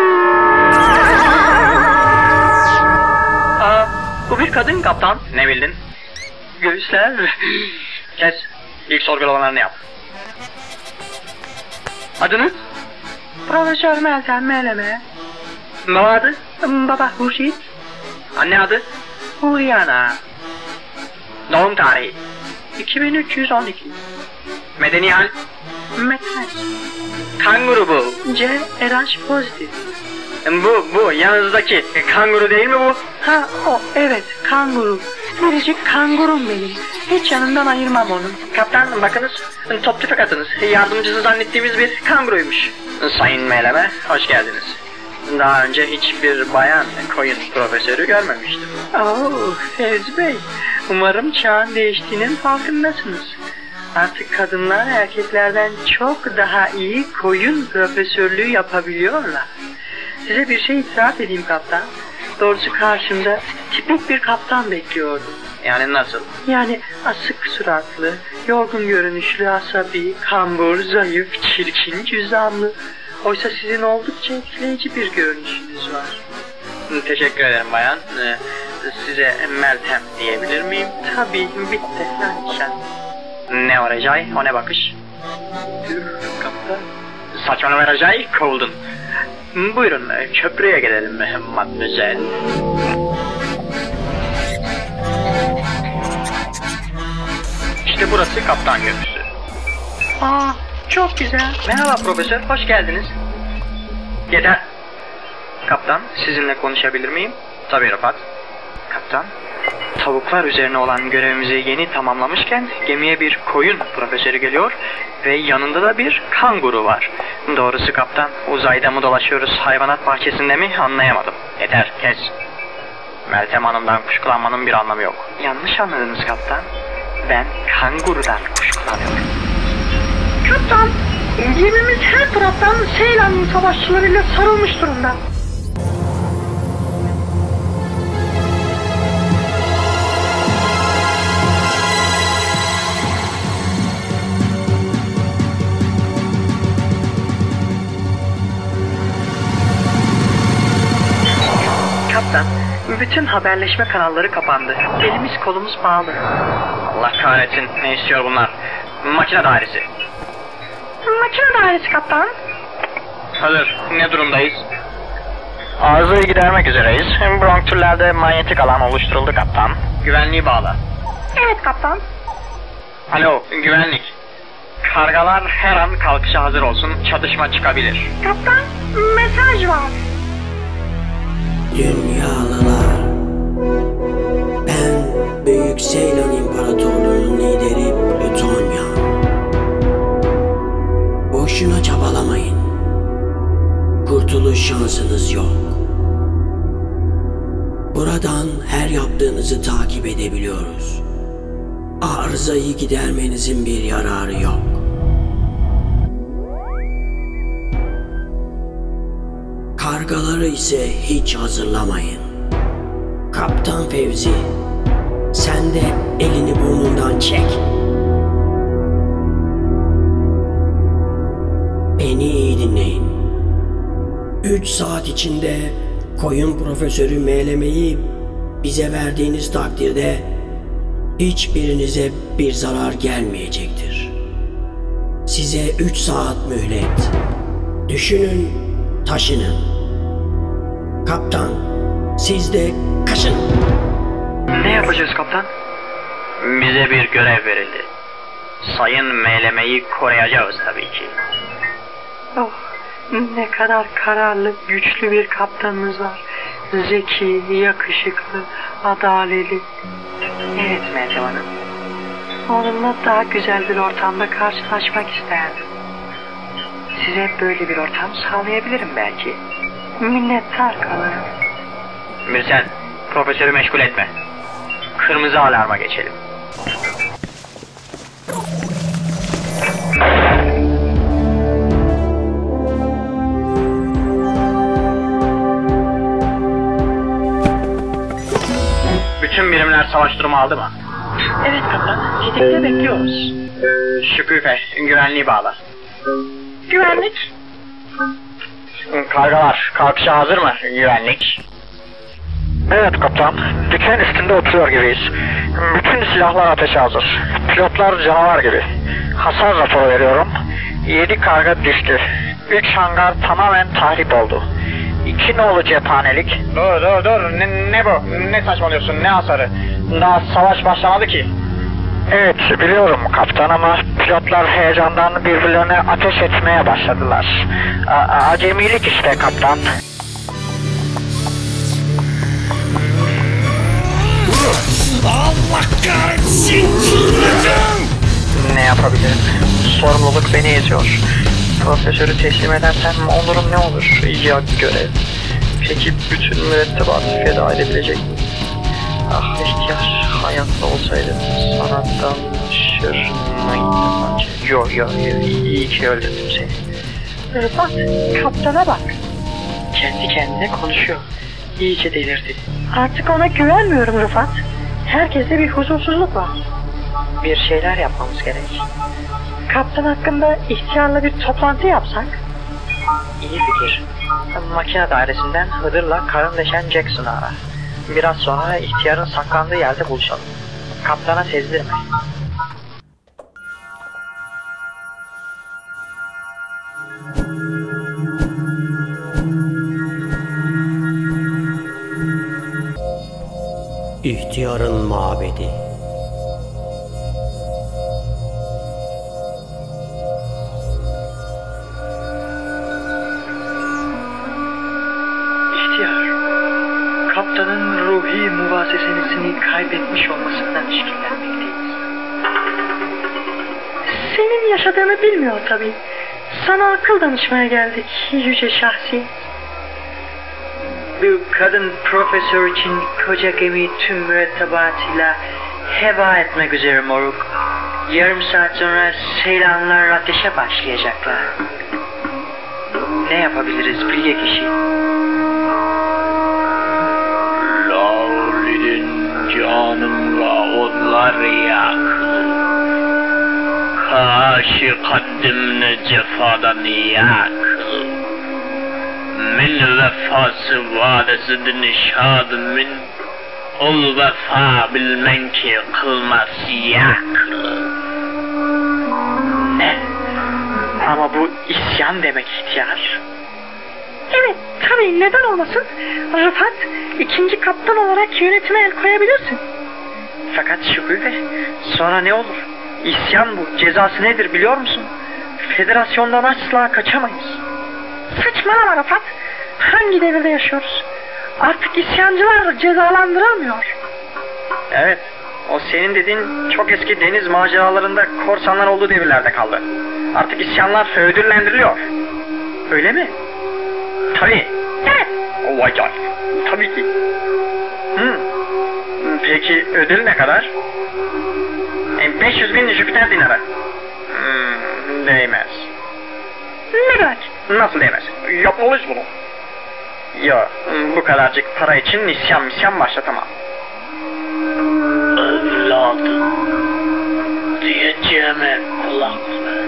Speaker 3: Aa, bu bir kadın kaptan.
Speaker 1: Ne bildin?
Speaker 3: Göğüsler.
Speaker 1: Kes. İlk sorgulamalarını yap.
Speaker 3: Adınız? Profesör Meltem Meleme.
Speaker 1: Baba adı?
Speaker 3: Baba Hurşit.
Speaker 1: Anne adı?
Speaker 3: Huriyana.
Speaker 1: Doğum tarihi?
Speaker 3: iki bin üç yüz on iki.
Speaker 1: Medeni hal?
Speaker 3: Metal.
Speaker 1: Kan grubu?
Speaker 3: C. R H pozitif.
Speaker 1: Bu, bu yanınızdaki kanguru değil mi bu?
Speaker 3: Ha o evet kanguru. Biricik kangurum benim. Hiç yanından ayırmam onu.
Speaker 1: Kaptan bakınız, top tüfek atınız. Yardımcısı zannettiğimiz bir kanguruymuş. Sayın Meleme, hoş geldiniz. Daha önce hiçbir bayan koyun profesörü görmemiştim.
Speaker 3: Oo, Fevzi Bey, umarım çağın değiştiğinin farkındasınız. Artık kadınlar erkeklerden çok daha iyi koyun profesörlüğü yapabiliyorlar. Size bir şey itiraf edeyim kaptan. Doğrusu karşımda tipik bir kaptan bekliyordum.
Speaker 1: Yani nasıl?
Speaker 3: Yani asık suratlı, yorgun görünüşlü, asabi, kambur, zayıf, çirkin, cüzdanlı. Oysa sizin oldukça etkileyici bir görünüşünüz var.
Speaker 1: Teşekkür ederim bayan. Ee, size Meltem diyebilir miyim?
Speaker 3: Tabii, bitti. Sen.
Speaker 1: Ne o Recai? O ne bakış?
Speaker 3: Tüh, kaptan.
Speaker 1: Saçmalama Recai, kovuldun. Buyurun, köprüye gidelim Mademoiselle. İşte burası kaptan köprüsü.
Speaker 3: Aa, çok güzel. Merhaba profesör, hoş geldiniz.
Speaker 1: Yeter. Kaptan, sizinle konuşabilir miyim? Tabii Rıfat. Kaptan, tavuklar üzerine olan görevimizi yeni tamamlamışken gemiye bir koyun profesörü geliyor ve yanında da bir kanguru var. Doğrusu kaptan, uzayda mı dolaşıyoruz, hayvanat bahçesinde mi anlayamadım. Yeter, kes. Meltem Hanım'dan kuşkulanmanın bir anlamı yok.
Speaker 3: Yanlış anladınız kaptan. Ben kangurudan kuşkulanıyorum.
Speaker 8: Kaptan, gemimiz her taraftan Seylan'ın savaşçılarıyla sarılmış durumda.
Speaker 3: Kaptan, bütün haberleşme kanalları kapandı. Elimiz kolumuz bağlı.
Speaker 1: Allah kahretsin, ne istiyor bunlar? Makine dairesi.
Speaker 8: Makine dairesi kaptan.
Speaker 1: Hazır, ne durumdayız? Arızayı gidermek üzereyiz. Bronx türlerde manyetik alan oluşturuldu kaptan. Güvenliği bağla.
Speaker 8: Evet kaptan.
Speaker 1: Alo, güvenlik. Kargalar her an kalkışa hazır olsun, çatışma çıkabilir.
Speaker 8: Kaptan, mesaj var.
Speaker 5: Dünyalılar, ben Büyük Seylan İmparatorluğu'nun lideri Plütonya. Boşuna çabalamayın. Kurtuluş şansınız yok. Buradan her yaptığınızı takip edebiliyoruz. Arızayı gidermenizin bir yararı yok. Kargaları ise hiç hazırlamayın. Kaptan Fevzi, sen de elini burnundan çek. Beni iyi dinleyin. Üç saat içinde koyun profesörü meylemeyi bize verdiğiniz takdirde hiçbirinize bir zarar gelmeyecektir. Size üç saat mühlet. Düşünün, taşının. Kaptan, siz de kaçın.
Speaker 3: Ne yapacağız kaptan?
Speaker 1: Bize bir görev verildi. Sayın Meyleme'yi koruyacağız tabii ki.
Speaker 7: Oh, ne kadar kararlı, güçlü bir kaptanımız var. Zeki, yakışıklı, adaletli. Evet Meltem Hanım. Onunla daha güzel bir ortamda karşılaşmak isterdim. Size böyle bir ortam sağlayabilirim belki. Minnettar kalırım.
Speaker 1: Mirsen, profesörü meşgul etme. Kırmızı alarma geçelim. Bütün birimler savaş durumu aldı mı?
Speaker 7: Evet kaptan, tetikte bekliyoruz.
Speaker 1: Şüküfe, güvenliği bağla.
Speaker 7: Güvenlik.
Speaker 1: Kargalar, kalkışa hazır mı güvenlik?
Speaker 6: Evet kaptan, diken üstünde oturuyor gibiyiz. Bütün silahlar ateşe hazır. Pilotlar canavar gibi. Hasar raporu veriyorum. Yedi karga düştü. Üç hangar tamamen tahrip oldu. İki nolu cephanelik.
Speaker 1: Dur dur dur, ne, ne bu? Ne saçmalıyorsun, ne hasarı? Daha savaş başlamadı ki.
Speaker 6: Evet biliyorum kaptan ama pilotlar heyecandan birbirlerine ateş etmeye başladılar. A- acemilik işte kaptan.
Speaker 5: Allah kahretsin!
Speaker 3: Ne yapabilirim? Sorumluluk beni eziyor. Profesörü teslim edersem onurum ne olur? Ya görev. Peki bütün mürettebatı feda edebilecek miyim? Ah ihtiyar, hayatta olsaydı sana danışır mıydım acaba? Yo yo yo, iyi ki öldürdüm seni.
Speaker 7: Rıfat, kaptana bak.
Speaker 3: Kendi kendine konuşuyor. İyice delirdi.
Speaker 7: Artık ona güvenmiyorum Rıfat. Herkeste bir huzursuzluk var.
Speaker 3: Bir şeyler yapmamız gerek.
Speaker 7: Kaptan hakkında ihtiyarla bir toplantı yapsak?
Speaker 3: İyi fikir. Makine dairesinden Hıdır'la karın deşen Jackson'ı ara. Biraz sonra ihtiyarın saklandığı yerde buluşalım. Kaptana sezdirme.
Speaker 5: İhtiyarın mabedi.
Speaker 3: Kaptanın ruhi muvasesesini kaybetmiş olmasından işkillenmekteyiz.
Speaker 7: Senin yaşadığını bilmiyor tabii. Sana akıl danışmaya geldik yüce şahsi.
Speaker 3: Bu kadın profesör için koca gemi tüm mürettebatıyla heba etmek üzere moruk. Yarım saat sonra seylanlar ateşe başlayacaklar. Ne yapabiliriz bilge kişi?
Speaker 11: Canımla onlar yak. Karşı kaddimle cefadan yak. Min vefası vadesidir nişadı min. Ol vefa bilmen ki kılmaz yak.
Speaker 3: Ne? Ama bu isyan demek ihtiyar.
Speaker 7: Evet, tabii neden olmasın? Rıfat, ikinci kaptan olarak yönetime el koyabilirsin.
Speaker 3: Fakat Şükrü, sonra ne olur? İsyan bu, cezası nedir biliyor musun? Federasyondan asla kaçamayız.
Speaker 7: Saçmalama Rıfat, hangi devirde yaşıyoruz? Artık isyancılar cezalandırılmıyor.
Speaker 3: Evet, o senin dediğin çok eski deniz maceralarında korsanlar olduğu devirlerde kaldı. Artık isyanlar ödüllendiriliyor. Öyle mi? Tabii.
Speaker 7: Evet.
Speaker 3: Oh vay canına. Tabii ki. Hmm. Peki ödül ne kadar? E, beş yüz bin Jüpiter dinarı. Hmm, değmez.
Speaker 7: Ne demek?
Speaker 3: Nasıl değmez? Yapmalıyız bunu. Yok, bu kadarcık para için isyan misyan başlatamam.
Speaker 11: Evladım, diyeceğime kulak ver.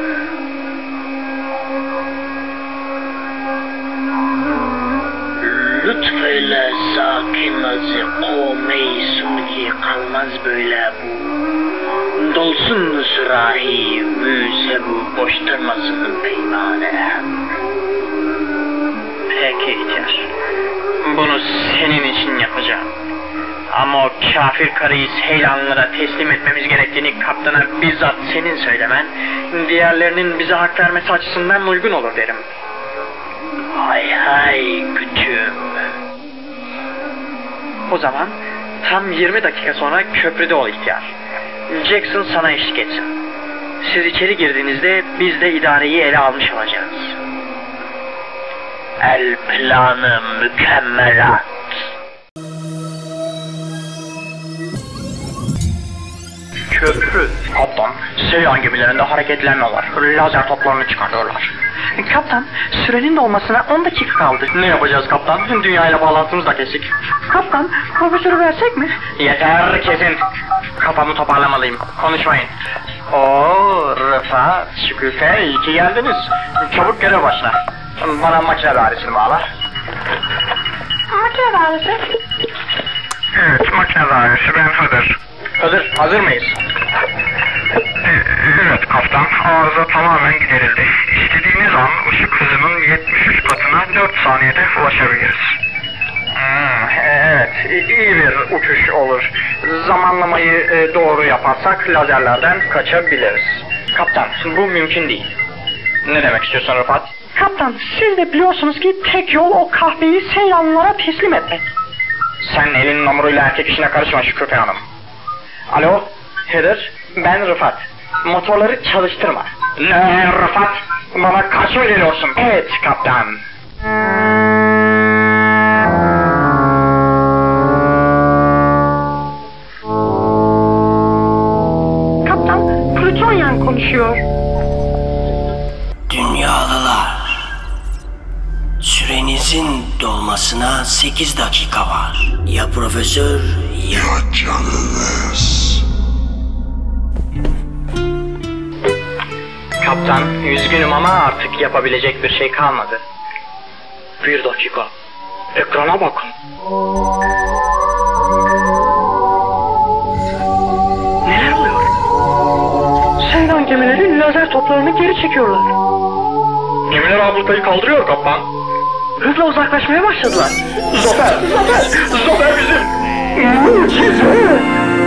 Speaker 11: Lütfeyle sakin nazı kovmeyi suni kalmaz böyle bu. Dolsun sürahi müze bu boş durmasın peymane.
Speaker 3: Peki ihtiyar. Bunu senin için yapacağım. Ama o kafir karıyı Seylanlılara teslim etmemiz gerektiğini kaptana bizzat senin söylemen, diğerlerinin bize hak vermesi açısından uygun olur derim.
Speaker 11: Hay hay küçüğüm.
Speaker 3: O zaman tam yirmi dakika sonra köprüde ol ihtiyar. Jackson sana eşlik etsin. Siz içeri girdiğinizde biz de idareyi ele almış olacağız.
Speaker 11: El planı mükemmelat.
Speaker 3: Köprü. Kaptan, Seylan gemilerinde hareketlenme var. Lazer toplarını çıkarıyorlar. Kaptan, sürenin dolmasına on dakika kaldı. Ne yapacağız kaptan? Dünyayla bağlantımız da kesik. Kaptan, profesörü versek mi? Yeter, kesin. Kafamı toparlamalıyım. Konuşmayın. Oo, Rıfat, Şüküfe, iyi ki geldiniz. Çabuk görev başla. Bana makine dairesini bağla.
Speaker 8: Makine dairesi?
Speaker 6: Evet, makine dairesi, ben Hıdır.
Speaker 3: Hıdır, hazır mıyız?
Speaker 6: Evet kaptan, arıza tamamen giderildi. İstediğiniz an ışık hızının yetmiş üç katına dört saniyede ulaşabiliriz.
Speaker 3: Hmm, evet, iyi bir uçuş olur. Zamanlamayı doğru yaparsak lazerlerden kaçabiliriz. Kaptan, bu mümkün değil. Ne demek istiyorsun Rıfat?
Speaker 8: Kaptan, siz de biliyorsunuz ki tek yol o kahveyi Seylanlılara teslim etmek.
Speaker 3: Sen elin namuruyla erkek işine karışma Şüküfe Hanım. Alo, Heather, ben Rıfat. Motorları çalıştırma. Ne Rıfat? Bana kaç mı geliyorsun? Evet kaptan.
Speaker 8: Kaptan, Plütonyan konuşuyor.
Speaker 5: Dünyalılar, sürenizin dolmasına sekiz dakika var. Ya profesör ya...
Speaker 12: Ya canınız.
Speaker 3: Kaptan, üzgünüm ama artık yapabilecek bir şey kalmadı. Bir dakika. Ekrana bakın. Neler oluyor?
Speaker 8: Seylan gemileri lazer toplarını geri çekiyorlar.
Speaker 3: Gemiler ablukayı kaldırıyor kaptan.
Speaker 8: Hızla uzaklaşmaya başladılar.
Speaker 3: Zafer! Zafer! Zafer bizim!
Speaker 8: Mucize!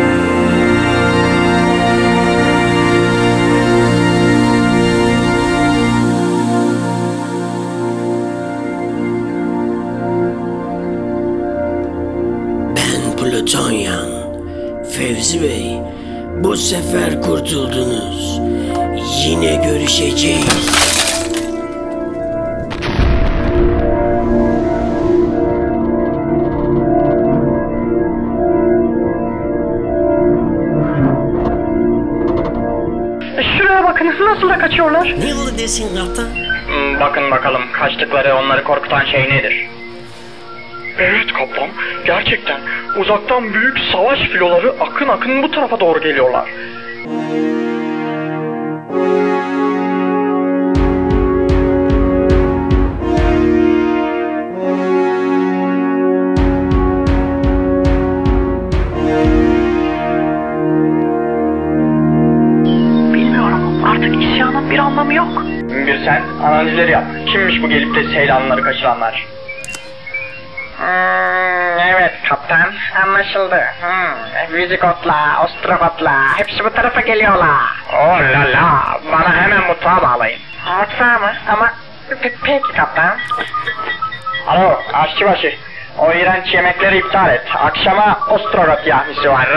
Speaker 5: Ben Plütonyan. Fevzi Bey, bu sefer kurtuldunuz. Yine görüşeceğiz.
Speaker 8: Şuraya bakın, nasıl da kaçıyorlar.
Speaker 5: Ne oldu desin kaptan?
Speaker 3: Hmm, bakın bakalım kaçtıkları, onları korkutan şey nedir? Evet kaptan, gerçekten uzaktan büyük savaş filoları akın akın bu tarafa doğru geliyorlar.
Speaker 8: Bilmiyorum, artık isyanın bir anlamı yok.
Speaker 3: Bir sen, analizleri yap. Kimmiş bu gelip de Seylanlıları kaçıranlar? Hmm, evet kaptan, anlaşıldı. Hmm, Vizigotla, Ostrogotla, hepsi bu tarafa geliyorlar. Oh la la, bana hemen mutfağa bağlayın. Mutfağa mı? Ama pe peki kaptan. Alo, aşçıbaşı. O iğrenç yemekleri iptal et. Akşama Ostrogot yahnisi var.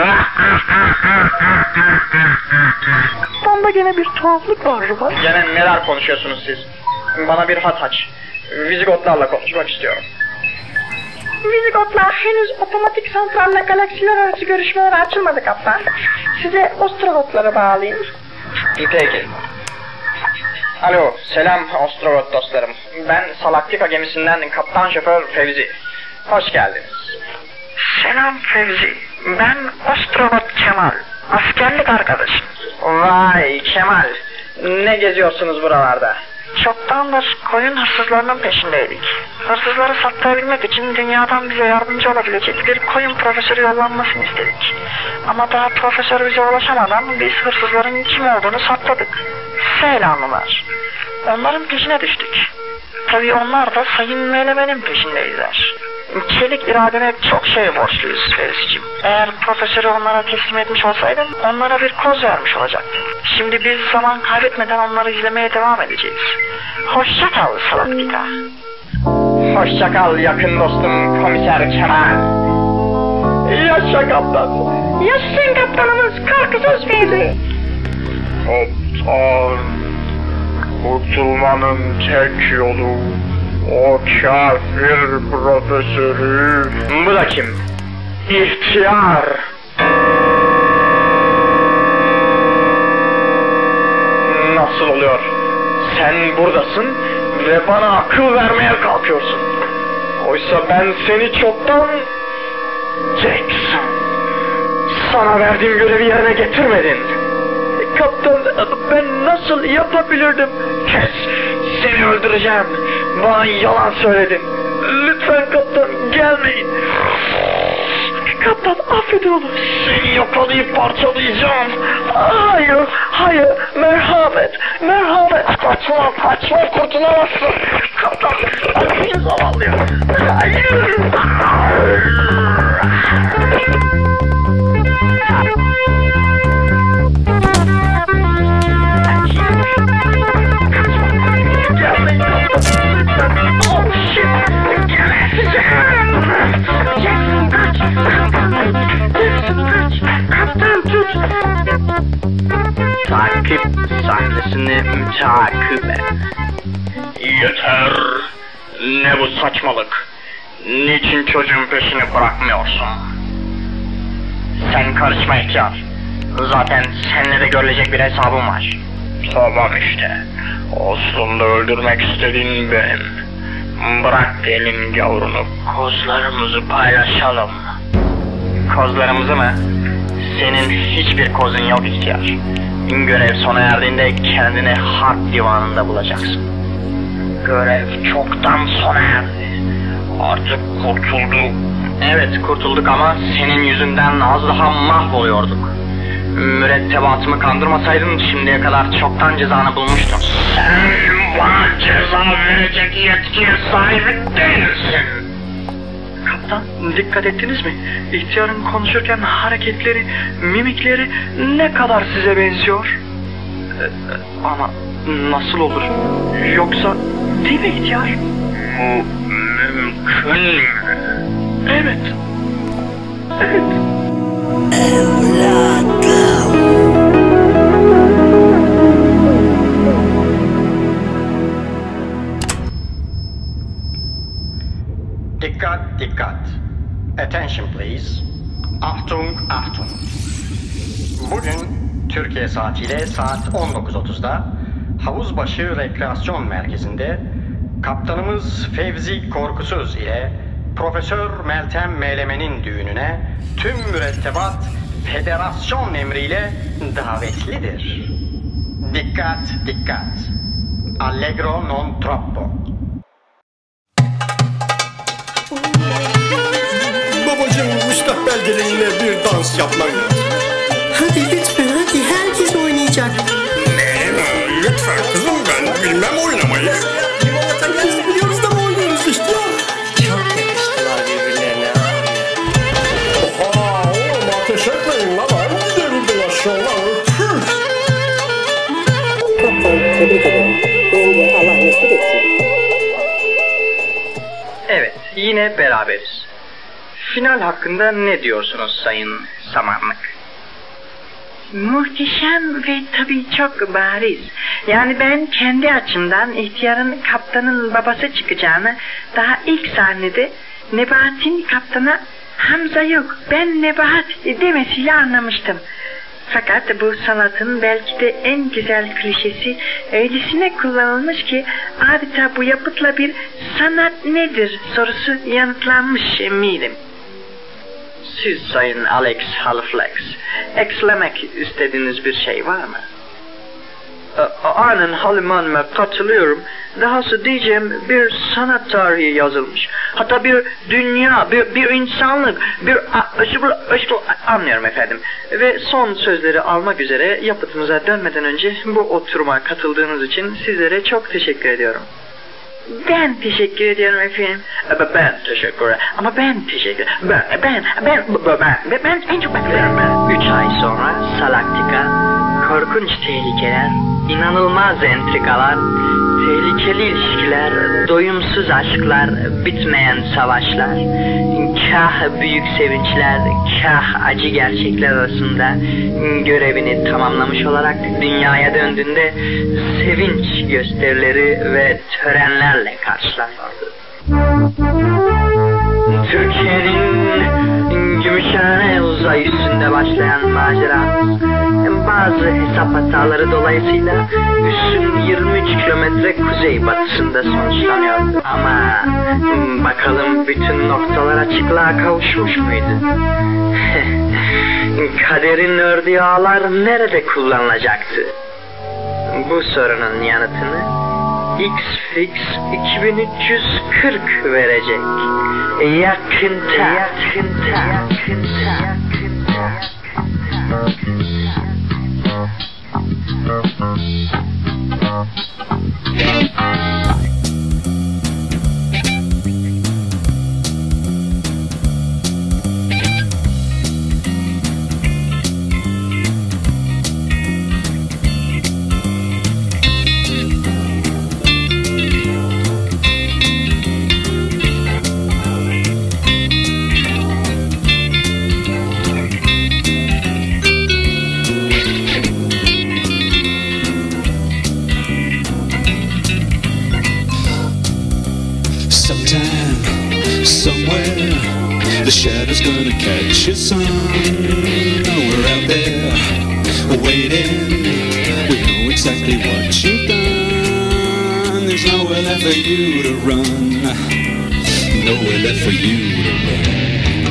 Speaker 8: Bunda gene bir tuhaflık var Rıfat.
Speaker 3: Gene neler konuşuyorsunuz siz? Bana bir hat aç. Vizigotlarla konuşmak istiyorum.
Speaker 8: Vizigotlar henüz otomatik santralle galaksiler arası görüşmeler açılmadı kaptan. Size Ostrogotları bağlayayım.
Speaker 3: Peki. Alo, selam astronot dostlarım. Ben Salaktika gemisinden kaptan şoför Fevzi. Hoş geldiniz.
Speaker 11: Selam Fevzi. Ben astronot Kemal. Askerlik arkadaşım.
Speaker 3: Vay Kemal. Ne geziyorsunuz buralarda?
Speaker 11: Çoktandır koyun hırsızlarının peşindeydik. Hırsızları saklayabilmek için dünyadan bize yardımcı olabilecek bir koyun profesörü yollanmasını istedik. Ama daha profesör bize ulaşamadan biz hırsızların kim olduğunu sakladık. Seylanlılar. Onların peşine düştük. Tabii onlar da Sayın Melemen'in peşindeydiler. Çelik iradene çok şey borçluyuz Fevzi'cim. Eğer profesörü onlara teslim etmiş olsaydın onlara bir koz vermiş olacaktın. Şimdi biz zaman kaybetmeden onları izlemeye devam edeceğiz. Hoşça kal Salaktika.
Speaker 3: Hoşça kal yakın dostum komiser Kemal. Yaşa kaptan.
Speaker 8: Yaşasın kaptanımız korkusuz Fevzi.
Speaker 6: Kaptan, kurtulmanın tek yolu o kafir profesörü.
Speaker 3: Bu da kim? İhtiyar. Nasıl oluyor? Sen buradasın ve bana akıl vermeye kalkıyorsun. Oysa ben seni çoktan... Jackson, sana verdiğim görevi yerine getirmedin. Kaptan, ben nasıl yapabilirdim? Kes, seni öldüreceğim. Bana yalan söyledin. Lütfen kaptan, gelmeyin. Kaptan, affedin onu. Seni yakalayıp parçalayacağım. Hayır, hayır, merhamet, merhamet. Kaçma, kaçma, kurtulamazsın. Kaptan, beni zavallıyor. Hayır. Gelmeyin kaptan. Oh shit, geberteceğim.
Speaker 8: Jackson kaç. Jackson kaç. Kaptan tut.
Speaker 1: Takip sahnesini takip et.
Speaker 3: Yeter. Ne bu saçmalık? Niçin çocuğun peşini bırakmıyorsun? Sen karışma ihtiyar. Zaten seninle de görülecek bir hesabım var. Tamam işte. Aslında öldürmek istediğin benim. Bırak elin yavrunu. Kozlarımızı paylaşalım. Kozlarımızı mı? Senin hiçbir kozun yok ihtiyar. Görev sona erdiğinde kendini harp divanında bulacaksın. Görev çoktan sona erdi. Artık kurtulduk. Evet kurtulduk ama senin yüzünden az daha mahvoluyorduk. Mürettebatımı kandırmasaydın şimdiye kadar çoktan cezanı bulmuştun. Sen bana ceza verecek yetkiye sahip değilsin. Kaptan, dikkat ettiniz mi? İhtiyarın konuşurken hareketleri, mimikleri ne kadar size benziyor? Ee, ama nasıl olur? Yoksa değil mi ihtiyar? Bu mümkün mü? Evet. Evet.
Speaker 2: Dikkat, dikkat. Attention please. Achtung, Achtung. Bugün Türkiye saatiyle saat on dokuz otuzda Havuzbaşı Rekreasyon Merkezi'nde kaptanımız Fevzi Korkusuz ile Profesör Meltem Melemen'in düğününe tüm mürettebat federasyon emriyle davetlidir. Dikkat, dikkat. Allegro non troppo.
Speaker 13: Babacığım, müstakbel gelinle bir dans yapman lazım.
Speaker 5: Hadi lütfen, hadi herkes oynayacak.
Speaker 13: Ne? Lütfen kızım, ben bilmem oynamayı. Biz biliyoruz da mı oynuyoruz işte?
Speaker 5: Çok yakıştılar birbirlerine.
Speaker 13: Oha oğlum, ateş etmeyin lan. Hangi devirde yaşıyorlar?
Speaker 5: Kaptan, tebrik ederim. Bence Allah mesut etsin.
Speaker 3: Evet, yine beraberiz. Final hakkında ne diyorsunuz Sayın Samanlık?
Speaker 4: Muhteşem ve tabii çok bariz. Yani ben kendi açımdan ihtiyarın kaptanın babası çıkacağını daha ilk sahnede Nebahat'in kaptana Hamza yok ben Nebahat demesiyle anlamıştım.
Speaker 7: Fakat bu sanatın belki de en güzel klişesi öylesine kullanılmış ki adeta bu yapıtla bir sanat nedir sorusu yanıtlanmış eminim.
Speaker 3: Siz Sayın Alex Halflex, eklemek istediğiniz bir şey var mı? Aynen Halim Hanım'a katılıyorum. Dahası diyeceğim bir sanat tarihi yazılmış. Hatta bir dünya, bir, bir insanlık, bir anlıyorum efendim. Ve son sözleri almak üzere yapıtımıza dönmeden önce bu oturuma katıldığınız için sizlere çok teşekkür ediyorum.
Speaker 7: Ben teşekkür ediyorum efendim.
Speaker 3: Ben teşekkür ederim. Ama ben teşekkür Ben, ben, ben, ben, ben, en çok bekliyorum ben. Üç ay sonra Salaktika, korkunç tehlikeler, inanılmaz entrikalar, tehlikeli ilişkiler, doyumsuz aşklar, bitmeyen savaşlar, kah büyük sevinçler, kah acı gerçekler arasında görevini tamamlamış olarak dünyaya döndüğünde sevinç gösterileri ve törenlerle karşılanıyordu. Türkiye'nin Gümüşhane uzay üstünde başlayan macera bazı hesap hataları dolayısıyla üssün yirmi üç kilometre kuzey batısında sonuçlanıyordu. Ama bakalım bütün noktalar açıklığa kavuşmuş muydu? Kaderin ördüğü ağlar nerede kullanılacaktı? Bu sorunun yanıtını X-Fix iki bin üç yüz kırk verecek. Yakında. Yakında. Yakında.
Speaker 14: The shadow's gonna catch you, son. We're out there waiting. We know exactly what you've done. There's nowhere left for you to run. Nowhere left for you to run.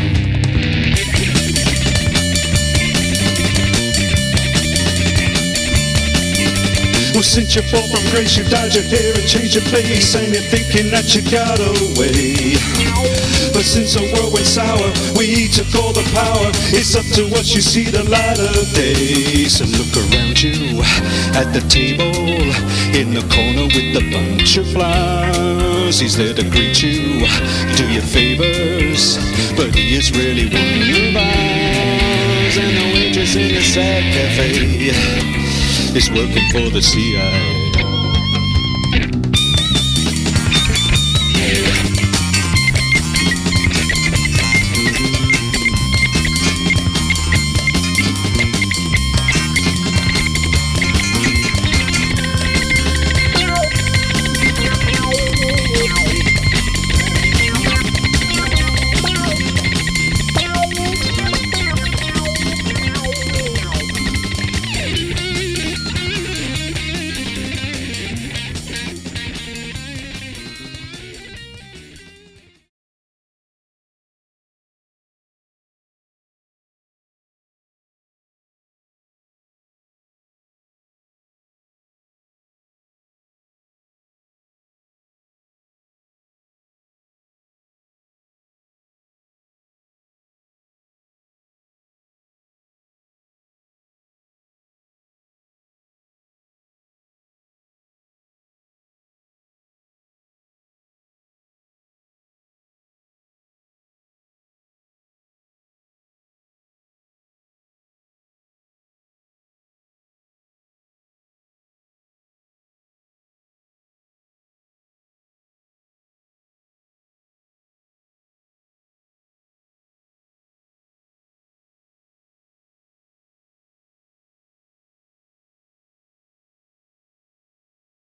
Speaker 14: Well, since you fall from grace, you dyed your hair and changed your place, and you're thinking that you got away. But since the world went sour, we took all the power. It's up to us, you see the light of day. So look around you at the table in the corner with the bunch of flowers. He's there to greet you, do you favors, but he is really one of ours. And the waitress in the sad cafe is working for the C I A.